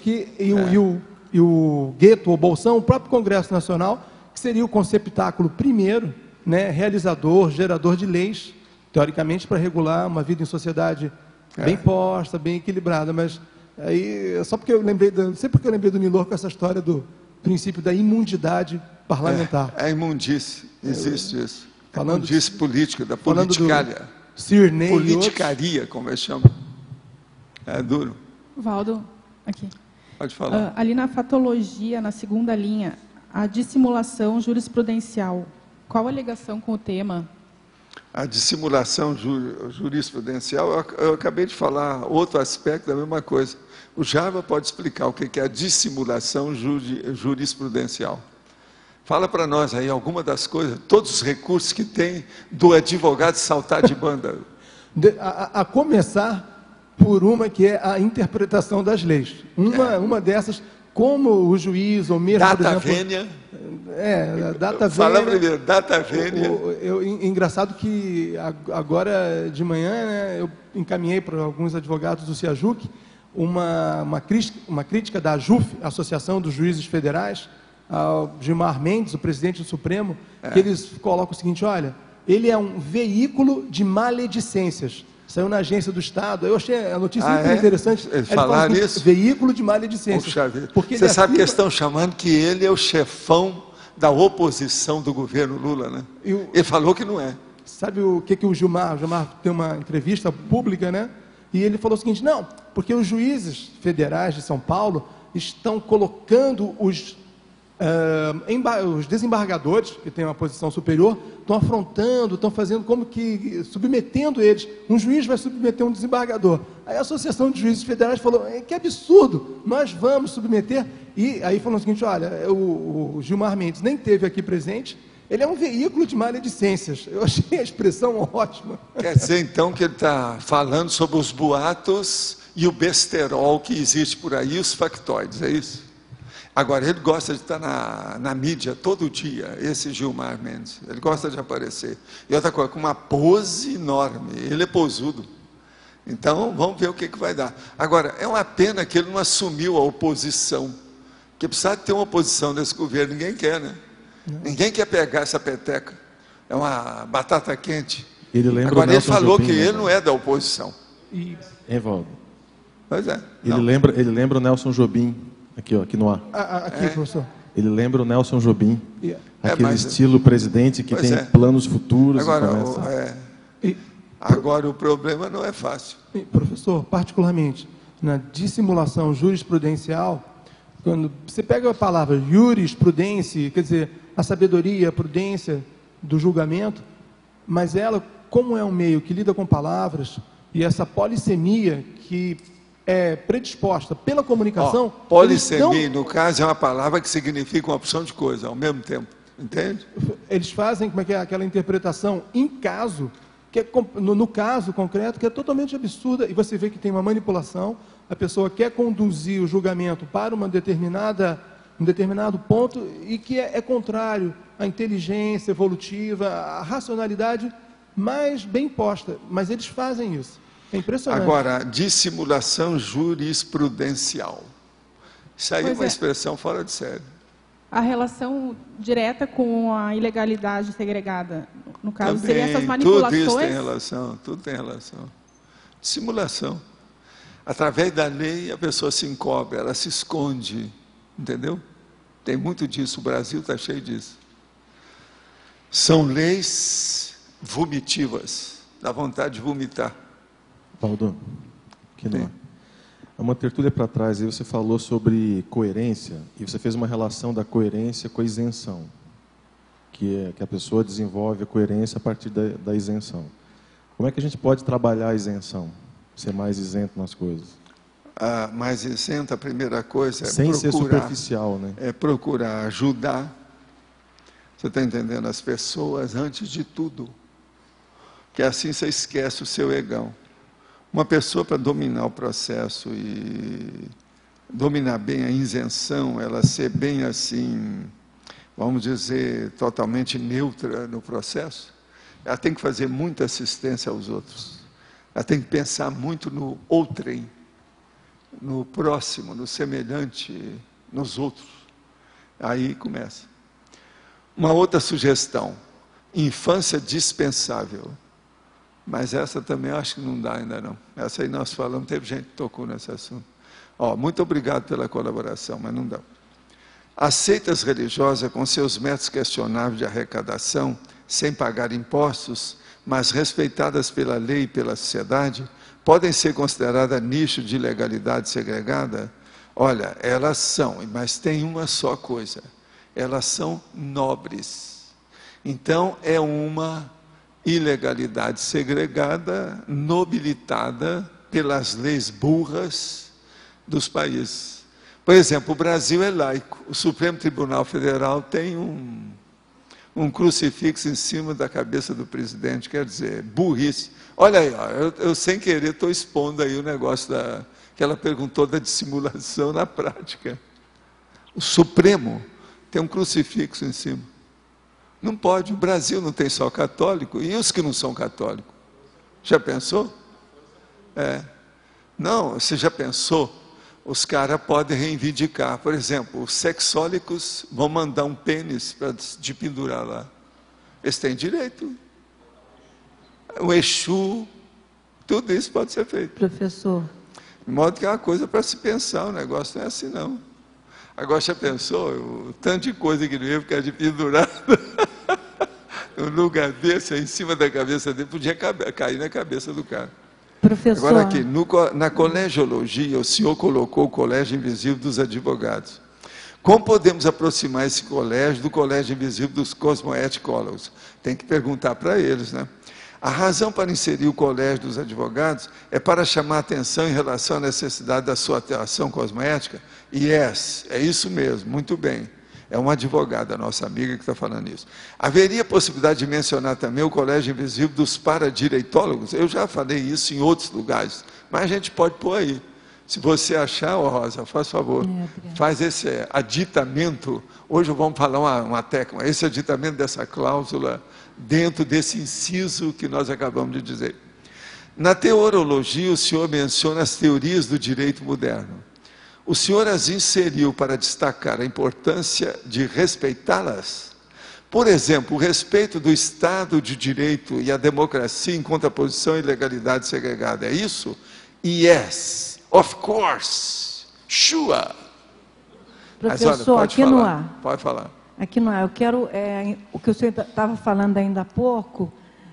e o gueto ou bolsão, o próprio Congresso Nacional, que seria o conceptáculo primeiro, né, realizador, gerador de leis, teoricamente, para regular uma vida em sociedade bem posta, bem equilibrada. Mas aí, só porque eu lembrei, sempre porque eu lembrei do Milor com essa história do princípio da imundidade parlamentar. A imundície, existe isso. Falando imundície política, da politicária. Cirnei politicaria, como eles chamam. É duro. Valdo, aqui. Pode falar. Ali na fatologia, na segunda linha, a dissimulação jurisprudencial. Qual a ligação com o tema? A dissimulação jurisprudencial, eu acabei de falar outro aspecto da mesma coisa. O Java pode explicar o que é a dissimulação jurisprudencial. Fala para nós aí alguma das coisas, todos os recursos que tem do advogado saltar de banda. A começar por uma que é a interpretação das leis. Uma dessas, como o juiz ou mesmo, data por exemplo... vênia. Data vênia. Fala primeiro, data vênia. Engraçado que agora de manhã, né, eu encaminhei para alguns advogados do CIAJUC uma crítica da AJUF, Associação dos Juízes Federais, ao Gilmar Mendes, o presidente do Supremo, que eles colocam o seguinte: olha, ele é um veículo de maledicências. Saiu na agência do Estado. Eu achei a notícia muito interessante. Falar isso? Veículo de maledicências. Porque você sabe que eles estão chamando que ele é o chefão da oposição do governo Lula, né? Ele falou que não é. Sabe o que o Gilmar? O Gilmar tem uma entrevista pública, né? E ele falou o seguinte: não, porque os juízes federais de São Paulo estão colocando os desembargadores, que têm uma posição superior, estão afrontando, estão fazendo como que, submetendo eles. Um juiz vai submeter um desembargador. Aí a Associação de Juízes Federais falou: que absurdo, nós vamos submeter. E aí falou o seguinte: olha, o Gilmar Mendes nem esteve aqui presente, ele é um veículo de maledicências. Eu achei a expressão ótima. Quer dizer, então, que ele está falando sobre os boatos e o besterol que existe por aí, os factoides, é isso? Agora, ele gosta de estar na mídia todo dia, esse Gilmar Mendes. Ele gosta de aparecer. E outra coisa, com uma pose enorme. Ele é posudo. Então, vamos ver o que vai dar. Agora, é uma pena que ele não assumiu a oposição. Porque precisa ter uma oposição nesse governo. Ninguém quer, né? Não. Ninguém quer pegar essa peteca. É uma batata quente. Agora, ele falou Jobim, que ele não é da oposição. Valdo. Pois é. Ele lembra o Nelson Jobim. Aqui no ar. Aqui, professor. Ele lembra o Nelson Jobim. Aquele estilo presidente que tem planos futuros. Agora, o problema não é fácil. Professor, particularmente, na dissimulação jurisprudencial, quando você pega a palavra jurisprudência, quer dizer, a sabedoria, a prudência do julgamento, mas ela, como é um meio que lida com palavras, e essa polissemia que é predisposta pela comunicação... polissemia, no caso, é uma palavra que significa uma opção de coisa, ao mesmo tempo. Entende? Eles fazem, como é que é, aquela interpretação em caso, que é, no caso concreto, que é totalmente absurda, e você vê que tem uma manipulação, a pessoa quer conduzir o julgamento para um determinado ponto, e que é contrário à inteligência evolutiva, à racionalidade mais bem posta, mas eles fazem isso. É impressionante. Agora, dissimulação jurisprudencial. Isso aí é uma expressão fora de série. A relação direta com a ilegalidade segregada, no caso, também, seria essas manipulações? Tudo isso tem relação, tudo tem relação. Simulação. Através da lei, a pessoa se encobre, ela se esconde, entendeu? Tem muito disso, o Brasil está cheio disso. São leis vomitivas, dá vontade de vomitar. Valdo, que não. Uma tertúlia para trás, aí você falou sobre coerência, e você fez uma relação da coerência com a isenção, que a pessoa desenvolve a coerência a partir da isenção. Como é que a gente pode trabalhar a isenção? Ser mais isento nas coisas? Mais isento, a primeira coisa é sem ser superficial, né? É procurar ajudar, você está entendendo, as pessoas antes de tudo, que assim você esquece o seu egão. Uma pessoa, para dominar o processo e dominar bem a isenção, ela ser bem assim, vamos dizer, totalmente neutra no processo, ela tem que fazer muita assistência aos outros. Ela tem que pensar muito no outrem, no próximo, no semelhante, nos outros. Aí começa. Uma outra sugestão, infância dispensável. Mas essa também acho que não dá ainda não. Essa aí nós falamos, teve gente que tocou nesse assunto. Muito obrigado pela colaboração, mas não dá. As seitas religiosas, com seus métodos questionáveis de arrecadação, sem pagar impostos, mas respeitadas pela lei e pela sociedade, podem ser consideradas nicho de ilegalidade segregada? Olha, elas são, mas tem uma só coisa. Elas são nobres. Então, é uma ilegalidade segregada, nobilitada pelas leis burras dos países. Por exemplo, o Brasil é laico. O Supremo Tribunal Federal tem um crucifixo em cima da cabeça do presidente, quer dizer, burrice. Olha aí, eu sem querer estou expondo aí o negócio que ela perguntou da dissimulação na prática. O Supremo tem um crucifixo em cima. Não pode, o Brasil não tem só católico, e os que não são católicos? Já pensou? Não, você já pensou? Os caras podem reivindicar, por exemplo, os sexólicos vão mandar um pênis de pendurar lá. Eles têm direito. O Exu, tudo isso pode ser feito. Professor. De modo que é uma coisa para se pensar, o negócio não é assim não. Agora já pensou, o tanto de coisa que não ia ficar de pendurado no lugar desse, aí em cima da cabeça dele, podia cair na cabeça do cara. Professor. Agora aqui, na colegiologia, o senhor colocou o colégio invisível dos advogados. Como podemos aproximar esse colégio do colégio invisível dos cosmoeticólogos? Tem que perguntar para eles, né? A razão para inserir o colégio dos advogados é para chamar a atenção em relação à necessidade da sua atuação cosmoética? Yes, é isso mesmo, muito bem. É uma advogada, nossa amiga, que está falando isso. Haveria possibilidade de mencionar também o colégio invisível dos paradireitólogos? Eu já falei isso em outros lugares, mas a gente pode pôr aí. Se você achar, Rosa, faz favor, faz esse aditamento. Hoje vamos falar uma técnica, esse aditamento dessa cláusula dentro desse inciso que nós acabamos de dizer. Na teorologia, o senhor menciona as teorias do direito moderno. O senhor as inseriu para destacar a importância de respeitá-las? Por exemplo, o respeito do Estado de Direito e a democracia em contraposição à ilegalidade segregada. É isso? Yes, of course, sure. Professor, mas, olha, aqui no ar. Pode falar. Aqui no ar, eu quero, o que o senhor estava falando ainda há pouco,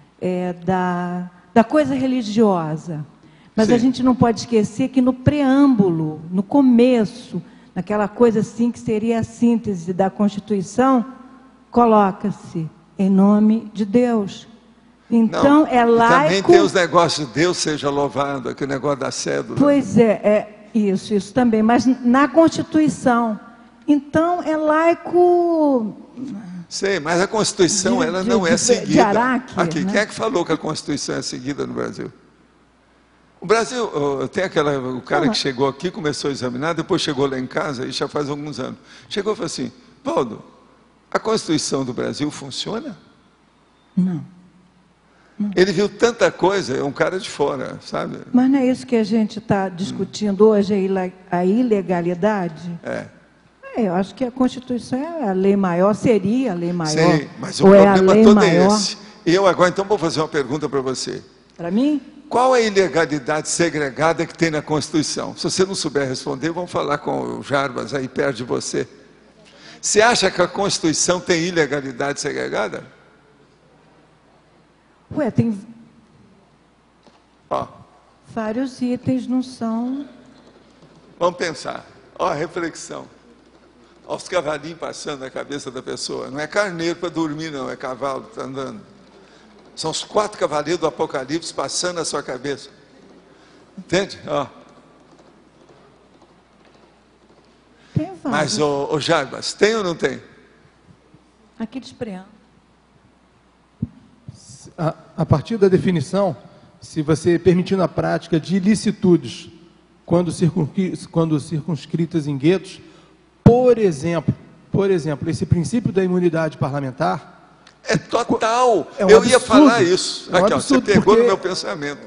da coisa religiosa. Mas a gente não pode esquecer que no preâmbulo, no começo, naquela coisa assim que seria a síntese da Constituição, coloca-se em nome de Deus. Então, não, é laico... Também tem os negócios de Deus seja louvado, aquele negócio da cédula. Pois isso também, mas na Constituição. Então, é laico... Sei, mas a Constituição ela não é seguida. De Araque, aqui, né? Quem é que falou que a Constituição é seguida no Brasil? O Brasil, tem o cara que chegou aqui, começou a examinar, depois chegou lá em casa, e já faz alguns anos. Chegou e falou assim, Valdo, a Constituição do Brasil funciona? Não. Ele viu tanta coisa, é um cara de fora, sabe? Mas não é isso que a gente está discutindo hoje, a ilegalidade? Eu acho que a Constituição é a lei maior, seria a lei maior. Sim, mas o problema todo é esse. Agora, então, vou fazer uma pergunta para você. Para mim? Qual é a ilegalidade segregada que tem na Constituição? Se você não souber responder, vamos falar com o Jarbas aí perto de você. Você acha que a Constituição tem ilegalidade segregada? Ué, tem Ó, vários itens, não são... vamos pensar. Ó, a reflexão. Ó, os cavalinhos passando na cabeça da pessoa. Não é carneiro para dormir, não. É cavalo que está andando. São os 4 cavaleiros do Apocalipse passando na sua cabeça. Entende? Ó. Tem vários. Mas, ô Jarbas, tem ou não tem? Aqui de Espreão. A partir da definição, se você permitindo a prática de ilicitudes, quando circunscritas em guetos, por exemplo, esse princípio da imunidade parlamentar... É total. É um eu absurdo, ia falar isso. É um Aqui, ó, você pegou no meu pensamento.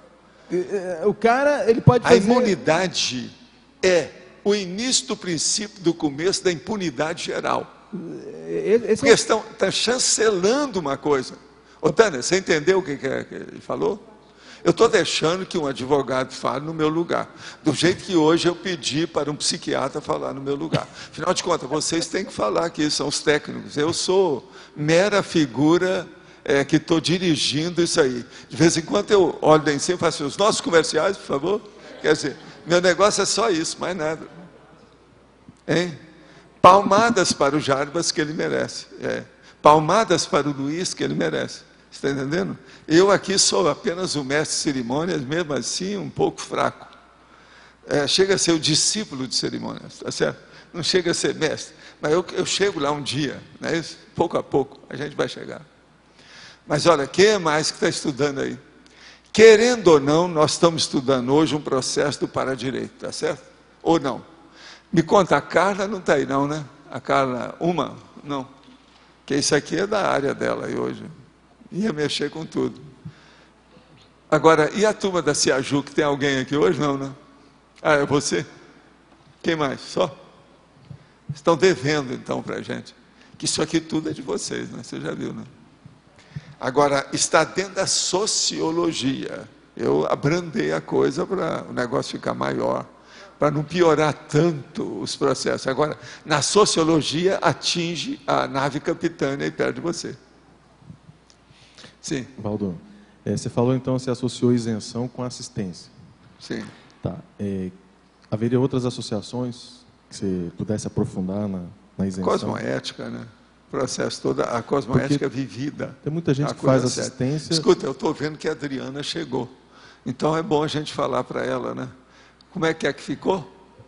O cara, ele pode fazer... A imunidade é o início do princípio do começo da impunidade geral. Porque está chancelando uma coisa. Ô, Tânia, você entendeu o que ele falou? Eu estou deixando que um advogado fale no meu lugar. Do jeito que hoje eu pedi para um psiquiatra falar no meu lugar. Afinal de contas, vocês têm que falar aqui, são os técnicos. Eu sou mera figura que estou dirigindo isso aí. De vez em quando eu olho lá em cima e faço assim, os nossos comerciais, por favor. Quer dizer, meu negócio é só isso, mais nada. Hein? Palmadas para o Jarbas que ele merece. Palmadas para o Luiz que ele merece. Está entendendo? Eu aqui sou apenas o mestre de cerimônias, mesmo assim um pouco fraco. Chega a ser o discípulo de cerimônias, tá certo? Não chega a ser mestre, mas eu chego lá um dia, não é isso? Pouco a pouco a gente vai chegar. Mas olha, quem é mais que está estudando aí? Querendo ou não, nós estamos estudando hoje um processo do para-direito, tá certo? Ou não? Me conta, a Carla não está aí não, né? A Carla, não. Porque isso aqui é da área dela aí hoje. Ia mexer com tudo. Agora, e a turma da Ciaju, que tem alguém aqui hoje? Não, né? Ah, é você? Quem mais? Só? Estão devendo, então, para a gente. Que isso aqui tudo é de vocês, né? Você já viu, né? Agora, está dentro da sociologia. Eu abrandei a coisa para o negócio ficar maior, para não piorar tanto os processos. Agora, na sociologia, atinge a nave capitânia aí perto de você. Sim. Valdo, você falou então, você associou isenção com assistência. Sim. Tá. Haveria outras associações que você pudesse aprofundar na isenção? Cosmoética, né? O processo todo, a cosmoética vivida. Tem muita gente que faz assistência... Escuta, eu estou vendo que a Adriana chegou. Então é bom a gente falar para ela, né? Como é que ficou?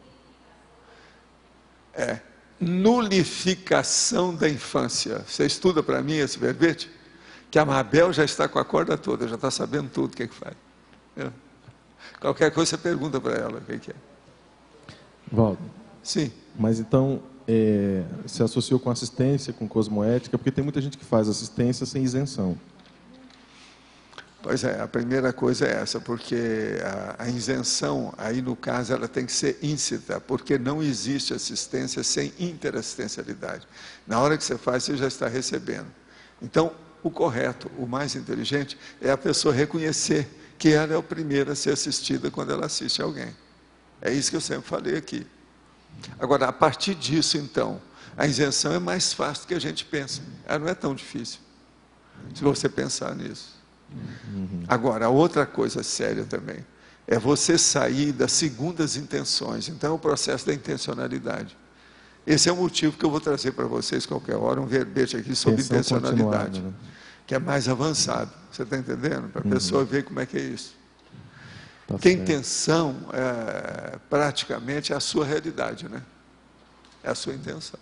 Nulificação da infância. Você estuda para mim esse verbete? Que a Mabel já está com a corda toda, já está sabendo tudo o que faz. Qualquer coisa você pergunta para ela o que é. Valdo. Sim. Mas então, se associou com assistência, com cosmoética, porque tem muita gente que faz assistência sem isenção. Pois é, a primeira coisa é essa, porque a isenção, aí no caso, ela tem que ser íncita, porque não existe assistência sem interassistencialidade. Na hora que você faz, você já está recebendo. Então, o correto, o mais inteligente, é a pessoa reconhecer que ela é o primeiro a ser assistida quando ela assiste alguém. É isso que eu sempre falei aqui. Agora, a partir disso, então, a isenção é mais fácil do que a gente pensa. Ela não é tão difícil, se você pensar nisso. Agora, outra coisa séria também, é você sair das segundas intenções. Então, é o processo da intencionalidade. Esse é o motivo que eu vou trazer para vocês, qualquer hora, um verbete aqui sobre intencionalidade, né? Que é mais avançado. Você está entendendo? Para a pessoa ver como é que é isso. Porque a intenção, praticamente, é a sua realidade, né? É a sua intenção.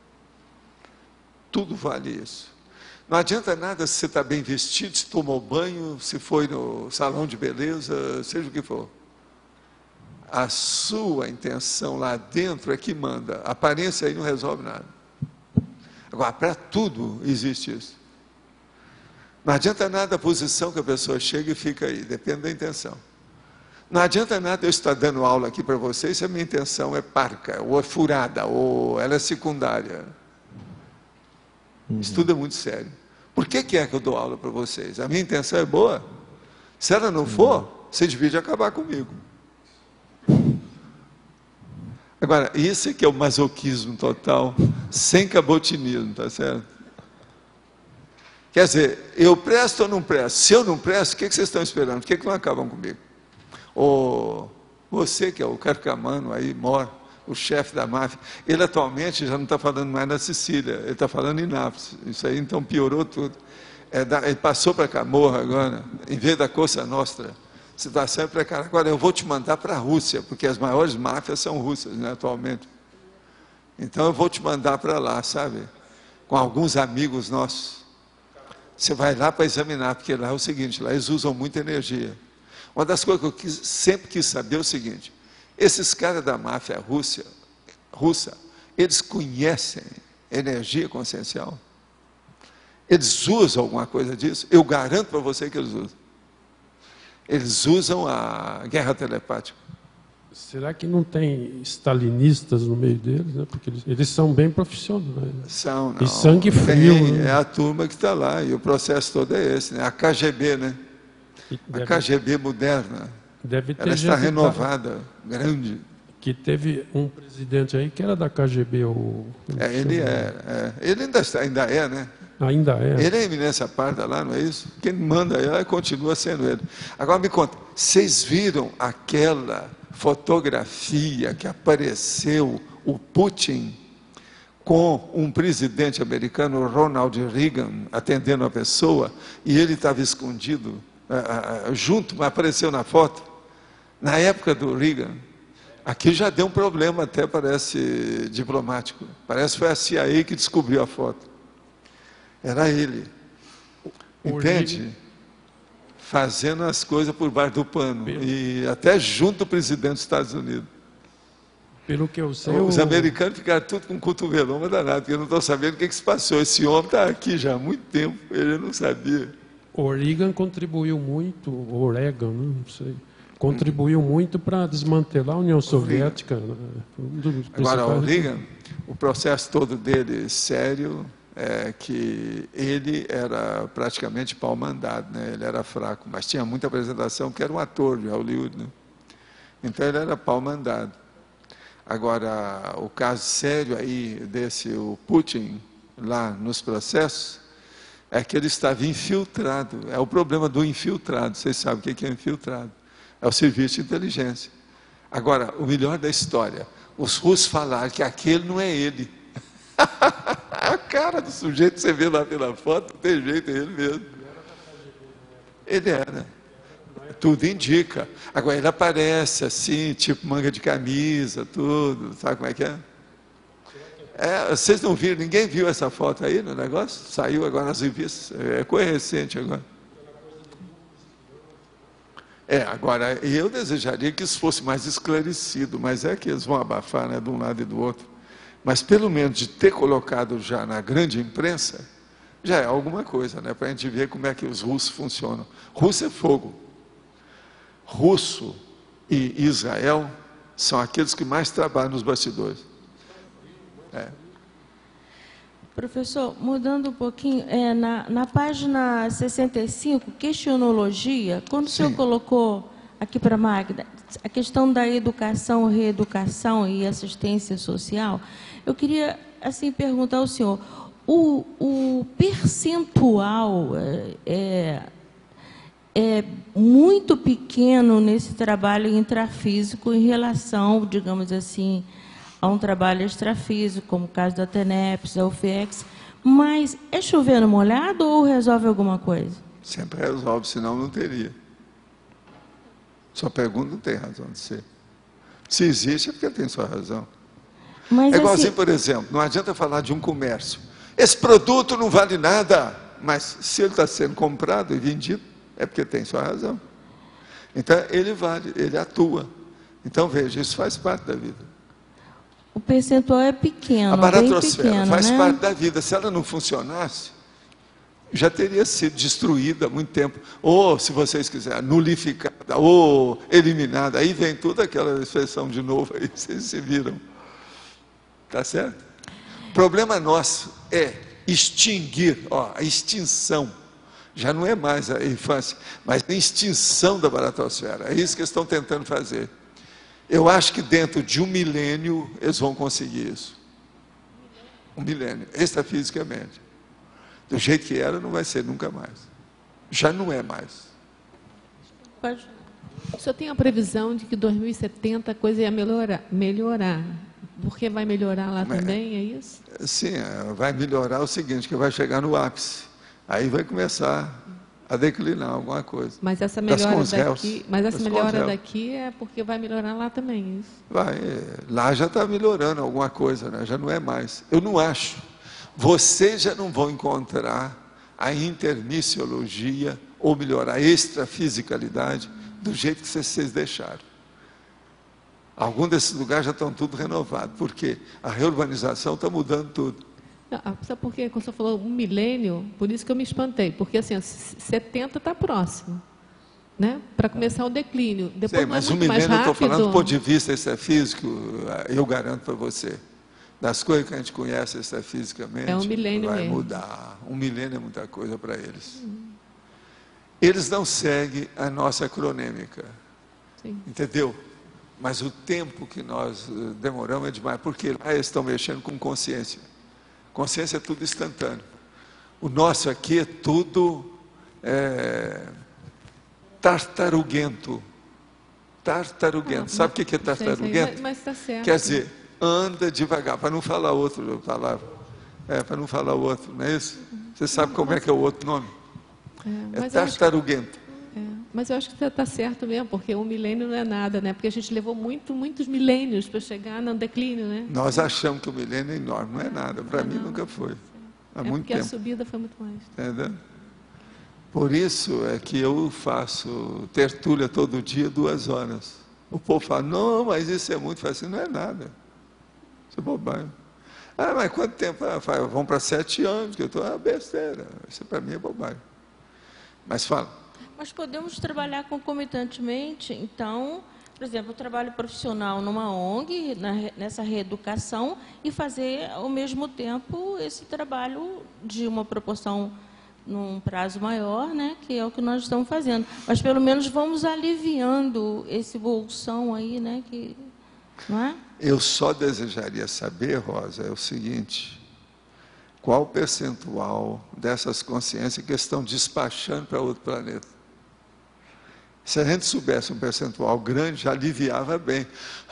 Tudo vale isso. Não adianta nada se você está bem vestido, se tomou banho, se foi no salão de beleza, seja o que for. A sua intenção lá dentro é que manda. A aparência aí não resolve nada. Agora, para tudo existe isso. Não adianta nada a posição que a pessoa chega e fica aí, depende da intenção. Não adianta nada eu estar dando aula aqui para vocês se a minha intenção é parca, ou é furada, ou ela é secundária. Isso tudo é muito sério. Por que é que eu dou aula para vocês? A minha intenção é boa? Se ela não for, você devia acabar comigo. Agora, isso é que é o masoquismo total, sem cabotinismo, tá certo? Quer dizer, eu presto ou não presto? Se eu não presto, o que vocês estão esperando? Por que não acabam comigo? Ou você, que é o Carcamano, aí mora, o chefe da máfia, ele atualmente já não está falando mais na Sicília, ele está falando em Nápoles. Isso aí então piorou tudo. Ele passou para Camorra agora, em vez da Cosa Nostra. Situação é precária. Agora, eu vou te mandar para a Rússia, porque as maiores máfias são russas, né, atualmente. Então, eu vou te mandar para lá, sabe? Com alguns amigos nossos. Você vai lá para examinar, porque lá é o seguinte, lá eles usam muita energia. Uma das coisas que eu sempre quis saber é o seguinte, esses caras da máfia russa, eles conhecem energia consciencial? Eles usam alguma coisa disso? Eu garanto para você que eles usam. Eles usam a guerra telepática. Será que não tem stalinistas no meio deles? Né? Porque eles são bem profissionais. São, não. E sangue frio. É a turma que está lá, e o processo todo é esse, né? A KGB, né? A KGB moderna. Deve ter ela está renovada, grande. Que teve um presidente aí que era da KGB. Ele ainda é, né? Ainda é. Ele é a eminência parda lá, não é isso? Quem manda ela continua sendo ele. Agora me conta, vocês viram aquela fotografia que apareceu o Putin com um presidente americano, Ronald Reagan, atendendo a pessoa, e ele estava escondido junto, mas apareceu na foto? Na época do Reagan, aqui já deu um problema até, parece, diplomático. Parece que foi a CIA que descobriu a foto. Era ele, entende? Fazendo as coisas por baixo do pano, e até junto do presidente dos Estados Unidos. Pelo que eu sei... Os americanos ficaram tudo com cotoveloma danado, porque eu não estou sabendo o que se passou. Esse homem está aqui já há muito tempo, ele não sabia. O Reagan contribuiu muito, o Reagan, não sei, contribuiu muito para desmantelar a União Soviética. Agora, o Reagan, o processo todo dele sério... que ele era praticamente pau mandado, né? Ele era fraco, mas tinha muita apresentação, porque era um ator de Hollywood, né? Então ele era pau mandado. Agora, o caso sério aí o Putin, lá nos processos, é que ele estava infiltrado. É o problema do infiltrado. Vocês sabem o que é infiltrado? É o serviço de inteligência. Agora, o melhor da história, os russos falaram que aquele não é ele. A cara do sujeito, você vê lá pela foto, não tem jeito, é ele mesmo. Ele era. Tudo indica. Agora, ele aparece assim, tipo manga de camisa, tudo. Sabe como é que é? Vocês não viram, ninguém viu essa foto aí no negócio? Saiu agora nas revistas, coisa recente agora. Agora, eu desejaria que isso fosse mais esclarecido, mas é que eles vão abafar, né, de um lado e do outro. Mas pelo menos de ter colocado já na grande imprensa, já é alguma coisa, né? Para a gente ver como é que os russos funcionam. Russo é fogo. Russo e Israel são aqueles que mais trabalham nos bastidores. Professor, mudando um pouquinho, na página 65, questionologia, quando o senhor colocou aqui para a Magda, a questão da educação, reeducação e assistência social, eu queria assim perguntar ao senhor, o percentual é muito pequeno nesse trabalho intrafísico em relação, digamos assim, a um trabalho extrafísico, como o caso da TENEPS, da UFEX, mas é chover no molhado ou resolve alguma coisa? Sempre resolve, senão não teria. Sua pergunta não tem razão de ser. Se existe, é porque tem sua razão. Mas, igualzinho, assim, por exemplo, não adianta falar de um comércio. Esse produto não vale nada, mas se ele está sendo comprado e vendido, é porque tem sua razão. Então, ele vale, ele atua. Então, veja, isso faz parte da vida. O percentual é pequeno, a baratrosfera pequeno, faz né? parte da vida. Se ela não funcionasse, já teria sido destruída há muito tempo. Ou, se vocês quiserem, nulificada, ou eliminada. Aí vem toda aquela expressão de novo, aí vocês se viram. Tá certo? O problema nosso é extinguir, a extinção Já não é mais a infância, mas a extinção da baratosfera. É isso que eles estão tentando fazer. Eu acho que dentro de 1 milênio eles vão conseguir isso. 1 milênio, extrafisicamente. Do jeito que era, não vai ser nunca mais. Já não é mais. O senhor tem a previsão de que 2070 a coisa ia melhorar? Porque vai melhorar lá também, é isso? Sim, vai melhorar o seguinte, que vai chegar no ápice. Aí vai começar a declinar alguma coisa. Mas essa melhora daqui é porque vai melhorar lá também, isso? Vai, lá já está melhorando alguma coisa, né? Já não é mais. Eu não acho. Vocês já não vão encontrar a intermissiologia, ou melhor, a extrafisicalidade, do jeito que vocês deixaram. Alguns desses lugares já estão tudo renovados, porque a reurbanização está mudando tudo. Sabe por quê? Quando o senhor falou 1 milênio, por isso que eu me espantei, porque assim, 70 está próximo, né? Para começar o declínio. Depois sim, mas 1 milênio eu estou falando do ponto de vista extrafísico, eu garanto para você, das coisas que a gente conhece extrafisicamente, é 1 milênio vai mesmo. Mudar. 1 milênio é muita coisa para eles. Eles não seguem a nossa cronêmica, entendeu? Mas o tempo que nós demoramos é demais, porque lá eles estão mexendo com consciência. Consciência é tudo instantâneo. O nosso aqui é tudo tartaruguento. Tartaruguento. Sabe o que é tartaruguento? Mas está certo. Quer dizer, anda devagar, para não falar outra palavra. Para não falar o outro, não é isso? Você sabe como é que é o outro nome? É tartaruguento. Mas eu acho que você está certo mesmo, porque 1 milênio não é nada, né? Porque a gente levou muitos milênios para chegar no declínio, né? Nós achamos que o milênio é enorme, não é nada. Para mim nunca foi. Há muito tempo. Porque a subida foi muito mais. Entendeu? Por isso é que eu faço tertúlia todo dia, 2 horas. O povo fala, não, mas isso é muito fácil. Não é nada. Isso é bobagem. Mas quanto tempo? Vão para 7 anos, que eu estou besteira. Isso para mim é bobagem. Mas fala. Mas podemos trabalhar concomitantemente, então, por exemplo, eu trabalho profissional numa ONG, nessa reeducação, e fazer, ao mesmo tempo, esse trabalho de uma proporção num prazo maior, né, que é o que nós estamos fazendo. Mas, pelo menos, vamos aliviando esse bolsão aí, né, que, não é? Eu só desejaria saber, Rosa, é o seguinte, qual o percentual dessas consciências que estão despachando para outro planeta? Se a gente soubesse um percentual grande, já aliviava bem.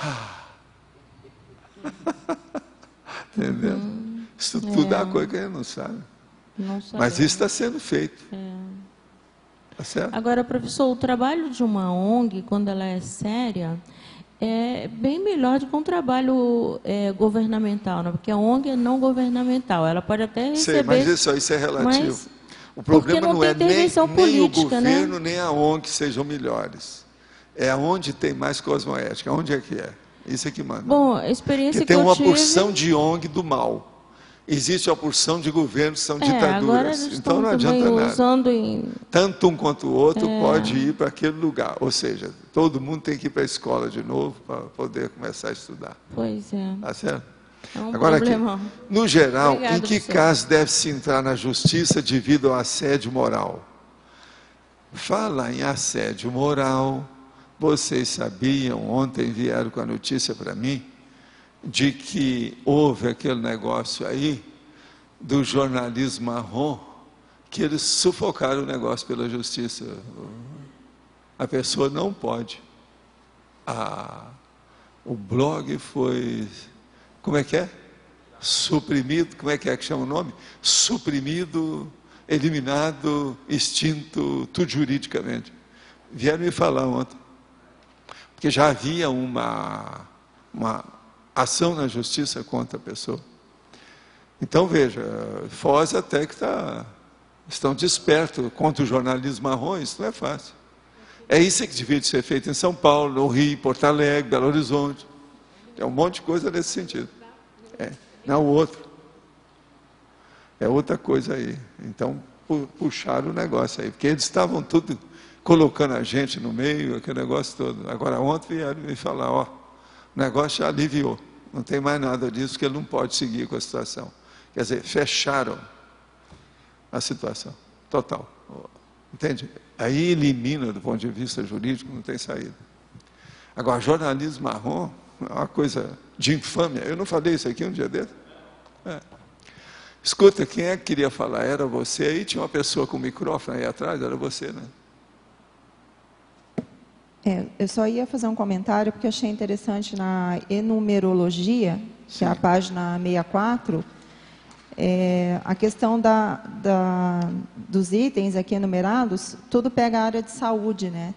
Entendeu? Isso tudo é uma coisa que a gente não sabe. Mas isso está sendo feito. Tá certo? Agora, professor, o trabalho de uma ONG, quando ela é séria, é bem melhor do que um trabalho governamental, né? Porque a ONG é não governamental. Ela pode até receber... Mas isso é relativo. O problema não é nem o governo, nem a ONG que sejam melhores. É onde tem mais cosmoética. Onde é que é? Isso é que manda. Bom, a experiência que eu tive... Porque tem uma porção de ONG do mal. Existe a porção de governos que são ditaduras. Então não adianta nada. Tanto um quanto o outro pode ir para aquele lugar. Ou seja, todo mundo tem que ir para a escola de novo para poder começar a estudar. Pois é. Tá certo? Agora, aqui, no geral, em que caso deve-se entrar na justiça devido ao assédio moral? Fala em assédio moral. Vocês sabiam, ontem vieram com a notícia para mim, de que houve aquele negócio aí do jornalismo marrom, que eles sufocaram o negócio pela justiça. A pessoa não pode. O blog foi... Como é que é? Suprimido, como é que chama o nome? Suprimido, eliminado, extinto, tudo juridicamente. Vieram me falar ontem. Porque já havia uma ação na justiça contra a pessoa. Então, veja, Foz até que estão despertos contra o jornalismo marrom, isso não é fácil. É isso que devia ser feito em São Paulo, no Rio, Porto Alegre, Belo Horizonte. Tem um monte de coisa nesse sentido. Não o outro. É outra coisa aí. Então, puxaram o negócio aí. Porque eles estavam tudo colocando a gente no meio, aquele negócio todo. Agora, ontem vieram me falar, o negócio já aliviou. Não tem mais nada disso, porque ele não pode seguir com a situação. Quer dizer, fecharam a situação. Total. Entende? Aí elimina, do ponto de vista jurídico, não tem saída. Agora, jornalismo marrom é uma coisa de infâmia. Eu não falei isso aqui um dia desse? Escuta, quem é que queria falar? Era você aí? Tinha uma pessoa com o microfone aí atrás? Era você, né? Eu só ia fazer um comentário, porque eu achei interessante na enumerologia, que é a página 64, a questão dos itens aqui enumerados, tudo pega a área de saúde, né?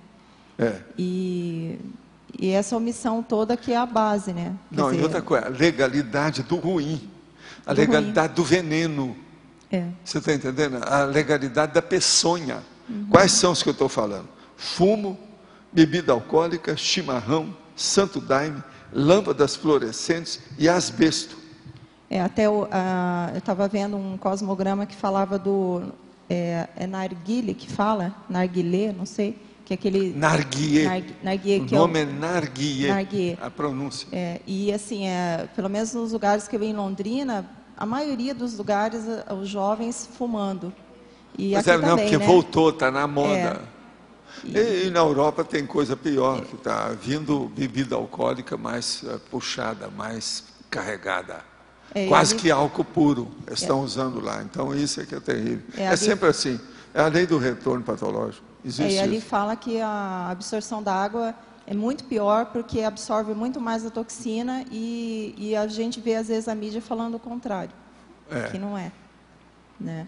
E essa omissão toda que é a base, né? Não, e outra coisa, a legalidade do ruim, a legalidade do veneno. Você está entendendo? A legalidade da peçonha. Quais são os que eu estou falando? Fumo, bebida alcoólica, chimarrão, santo daime, lâmpadas fluorescentes e asbesto. Até eu estava vendo um cosmograma que falava do narguile, que fala, narguilé, não sei, que é aquele... Narguilé. O nome é narguilé, a pronúncia. E assim, pelo menos nos lugares que eu vi em Londrina, a maioria dos lugares, os jovens fumando. E mas aqui também, não, porque né? voltou, está na moda. E na Europa tem coisa pior, que está vindo bebida alcoólica mais puxada, mais carregada. Quase que álcool puro estão usando lá. Então isso é que é terrível. É sempre assim. É a lei do retorno patológico. Existe ali isso. fala que a absorção da água é muito pior, porque absorve muito mais a toxina e a gente vê às vezes a mídia falando o contrário. Que não é. Né?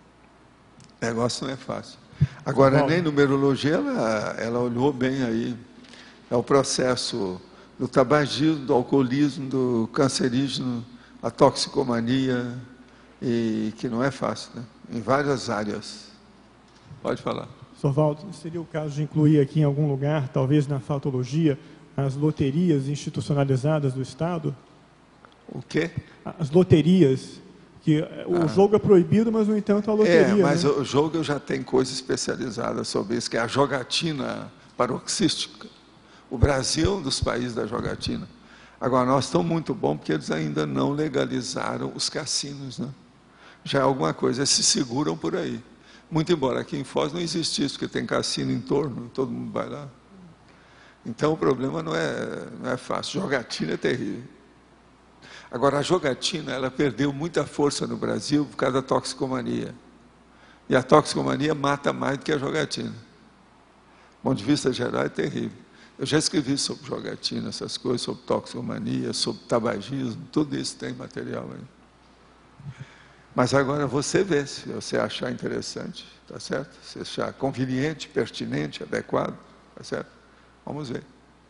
O negócio não é fácil. Agora, nem numerologia, ela olhou bem aí. É o processo do tabagismo, do alcoolismo, do cancerígeno, a toxicomania, e que não é fácil, né? Em várias áreas. Pode falar. Sr. Valdo, seria o caso de incluir aqui em algum lugar, talvez na fautologia, as loterias institucionalizadas do Estado? O quê? As loterias. Que o jogo é proibido, mas, no entanto, a loteria... mas né? o jogo eu já tenho coisa especializada sobre isso, que é a jogatina paroxística. O Brasil é um dos países da jogatina. Agora, nós estamos muito bom porque eles ainda não legalizaram os cassinos, né? Já é alguma coisa, eles se seguram por aí. Muito embora aqui em Foz não existisse, porque tem cassino em torno, todo mundo vai lá. Então, o problema não é fácil. Jogatina é terrível. Agora, a jogatina, ela perdeu muita força no Brasil por causa da toxicomania. E a toxicomania mata mais do que a jogatina. Do ponto de vista geral, é terrível. Eu já escrevi sobre jogatina, essas coisas, sobre toxicomania, sobre tabagismo, tudo isso tem material aí. Mas agora você vê, se você achar interessante, tá certo? Se achar conveniente, pertinente, adequado, tá certo? Vamos ver.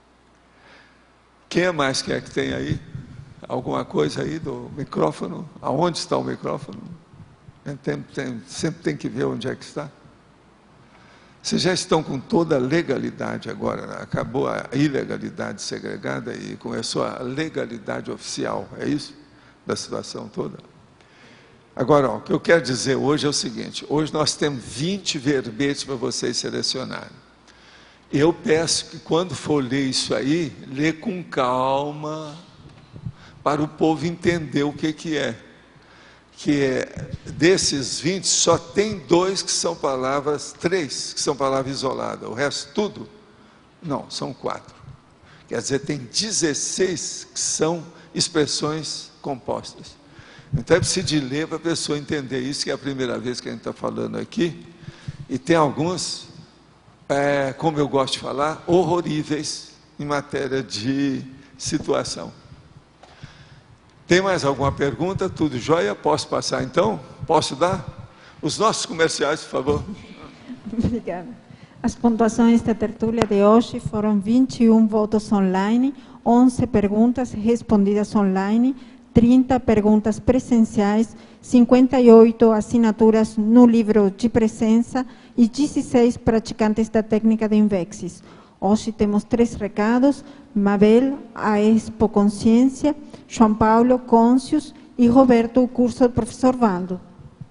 Quem mais quer que tem aí? Alguma coisa aí do micrófono? Aonde está o micrófono? Sempre tem que ver onde é que está. Vocês já estão com toda a legalidade agora, né? Acabou a ilegalidade segregada e começou a legalidade oficial, é isso? Da situação toda. Agora, o que eu quero dizer hoje é o seguinte, hoje nós temos 20 verbetes para vocês selecionarem. Eu peço que quando for ler isso aí, lê com calma, para o povo entender o que é. Que desses 20, só tem 2 que são palavras, 3 que são palavras isoladas, o resto tudo, não, são 4. Quer dizer, tem 16 que são expressões compostas. Então é preciso de ler para a pessoa entender isso, que é a primeira vez que a gente está falando aqui, e tem alguns, como eu gosto de falar, horroríveis em matéria de situação. Tem mais alguma pergunta? Tudo jóia? Posso passar então? Posso dar? Os nossos comerciais, por favor. Obrigada. As pontuações da tertúlia de hoje foram 21 votos online, 11 perguntas respondidas online, 30 perguntas presenciais, 58 assinaturas no livro de presença e 16 praticantes da técnica de Invexis. Hoje temos 3 recados: Mabel, a Expo Consciência, João Paulo, Côncios e Roberto, o curso do professor Valdo.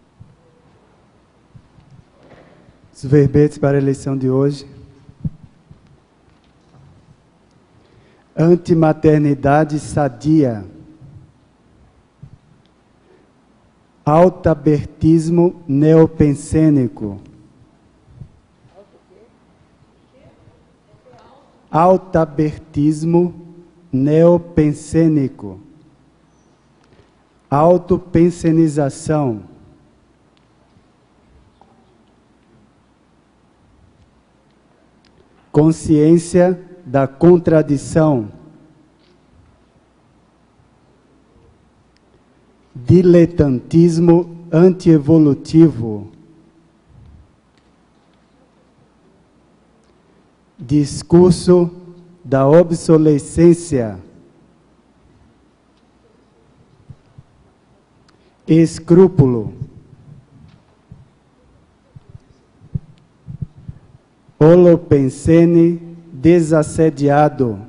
Os verbetes para a eleição de hoje. Antimaternidade sadia. Altabertismo neopensênico. Autabertismo neopensênico. Autopensenização. Consciência da contradição. Diletantismo antievolutivo. Discurso da obsolescência. Escrúpulo. Holopensene desassediado.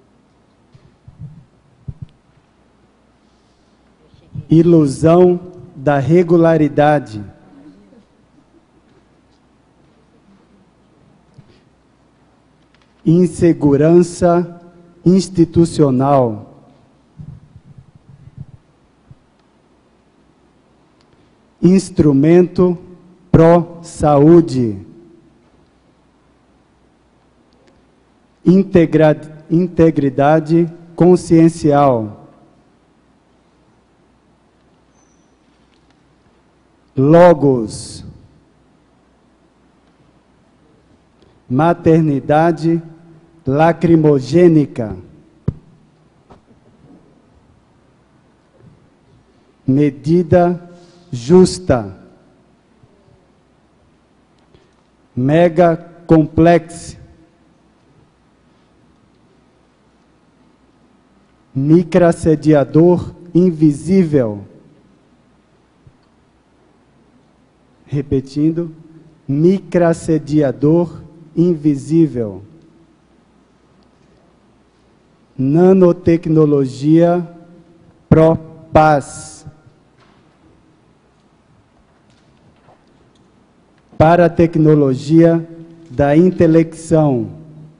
Ilusão da regularidade. Insegurança institucional. Instrumento pró-saúde. Integridade consciencial. Logos. Maternidade lacrimogênica. Medida justa. Mega complexo. Microassediador invisível. Repetindo, microassediador invisível. Nanotecnologia pró-paz. Paratecnologia da intelecção.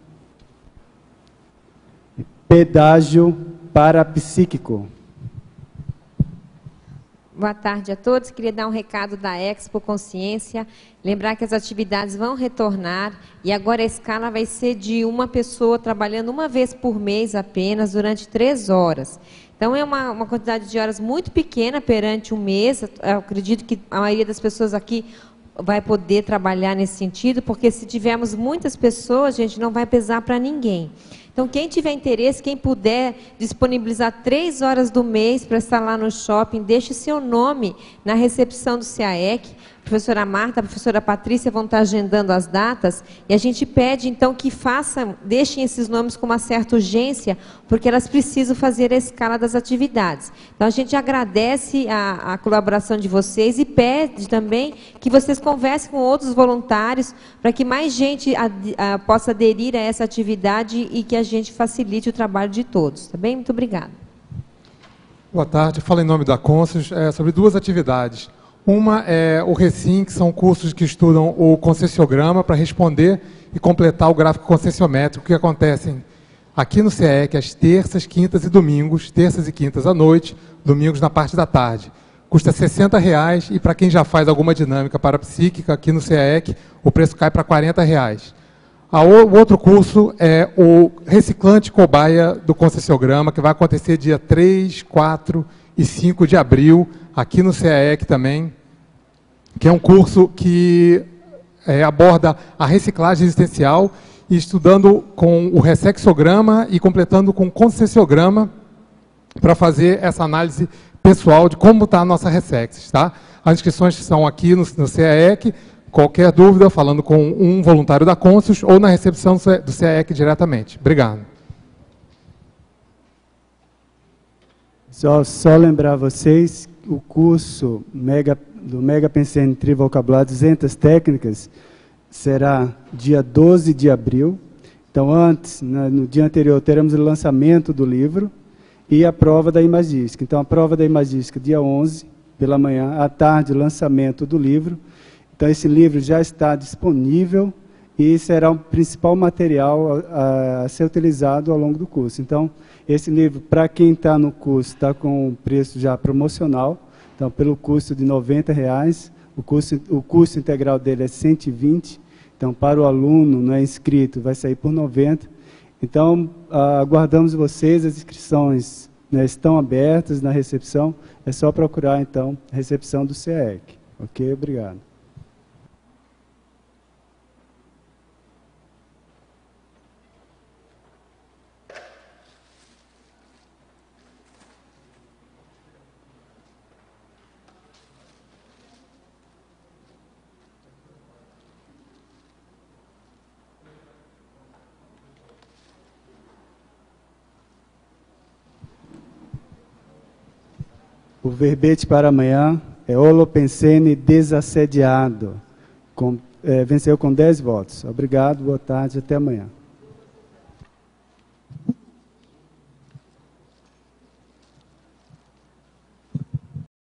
Pedágio parapsíquico. Boa tarde a todos. Queria dar um recado da Expo Consciência. Lembrar que as atividades vão retornar e agora a escala vai ser de uma pessoa trabalhando uma vez por mês apenas, durante 3 horas. Então é uma quantidade de horas muito pequena perante um mês. Eu acredito que a maioria das pessoas aqui vai poder trabalhar nesse sentido, porque se tivermos muitas pessoas, gente, não vai pesar para ninguém. Então, quem tiver interesse, quem puder disponibilizar 3 horas do mês para estar lá no shopping, deixe seu nome na recepção do CAEC. A professora Marta, a professora Patrícia vão estar agendando as datas, e a gente pede, então, que deixem esses nomes com uma certa urgência, porque elas precisam fazer a escala das atividades. Então, a gente agradece a colaboração de vocês e pede também que vocês conversem com outros voluntários, para que mais gente possa aderir a essa atividade e que a gente facilite o trabalho de todos. Tá bem? Muito obrigada. Boa tarde. Falo em nome da Consus sobre 2 atividades. Uma é o Recim, que são cursos que estudam o concessiograma para responder e completar o gráfico concessiométrico, que acontecem aqui no CAEC às terças, quintas e domingos, terças e quintas à noite, domingos na parte da tarde. Custa R$ 60,00 e para quem já faz alguma dinâmica parapsíquica aqui no CAEC, o preço cai para R$ 40,00. O outro curso é o Reciclante Cobaia do Concessiograma, que vai acontecer dia 3, 4 e 5 de abril, aqui no CAEC também, que é um curso que aborda a reciclagem existencial, e estudando com o Ressexograma e completando com o Concessiograma, para fazer essa análise pessoal de como está a nossa Ressex. Tá? As inscrições são aqui no CAEC. Qualquer dúvida, falando com um voluntário da Consus ou na recepção do CAEC diretamente. Obrigado. Só lembrar vocês, o curso do Mega Pensene Trivocabulário 200 Técnicas será dia 12 de abril. Então, antes, no dia anterior, teremos o lançamento do livro e a prova da imagística. Então, a prova da imagística, dia 11, pela manhã, à tarde, o lançamento do livro. Então, esse livro já está disponível e será o principal material a ser utilizado ao longo do curso. Então, esse livro, para quem está no curso, está com preço já promocional. Então, pelo custo de R$ 90,00, o custo integral dele é R$ 120. Então, para o aluno não é inscrito, vai sair por R$ 90. Então, aguardamos vocês, as inscrições, né, estão abertas na recepção, é só procurar, então, a recepção do CEEC. Ok? Obrigado. O verbete para amanhã é Holopensene desassediado. Venceu com 10 votos. Obrigado, boa tarde, até amanhã.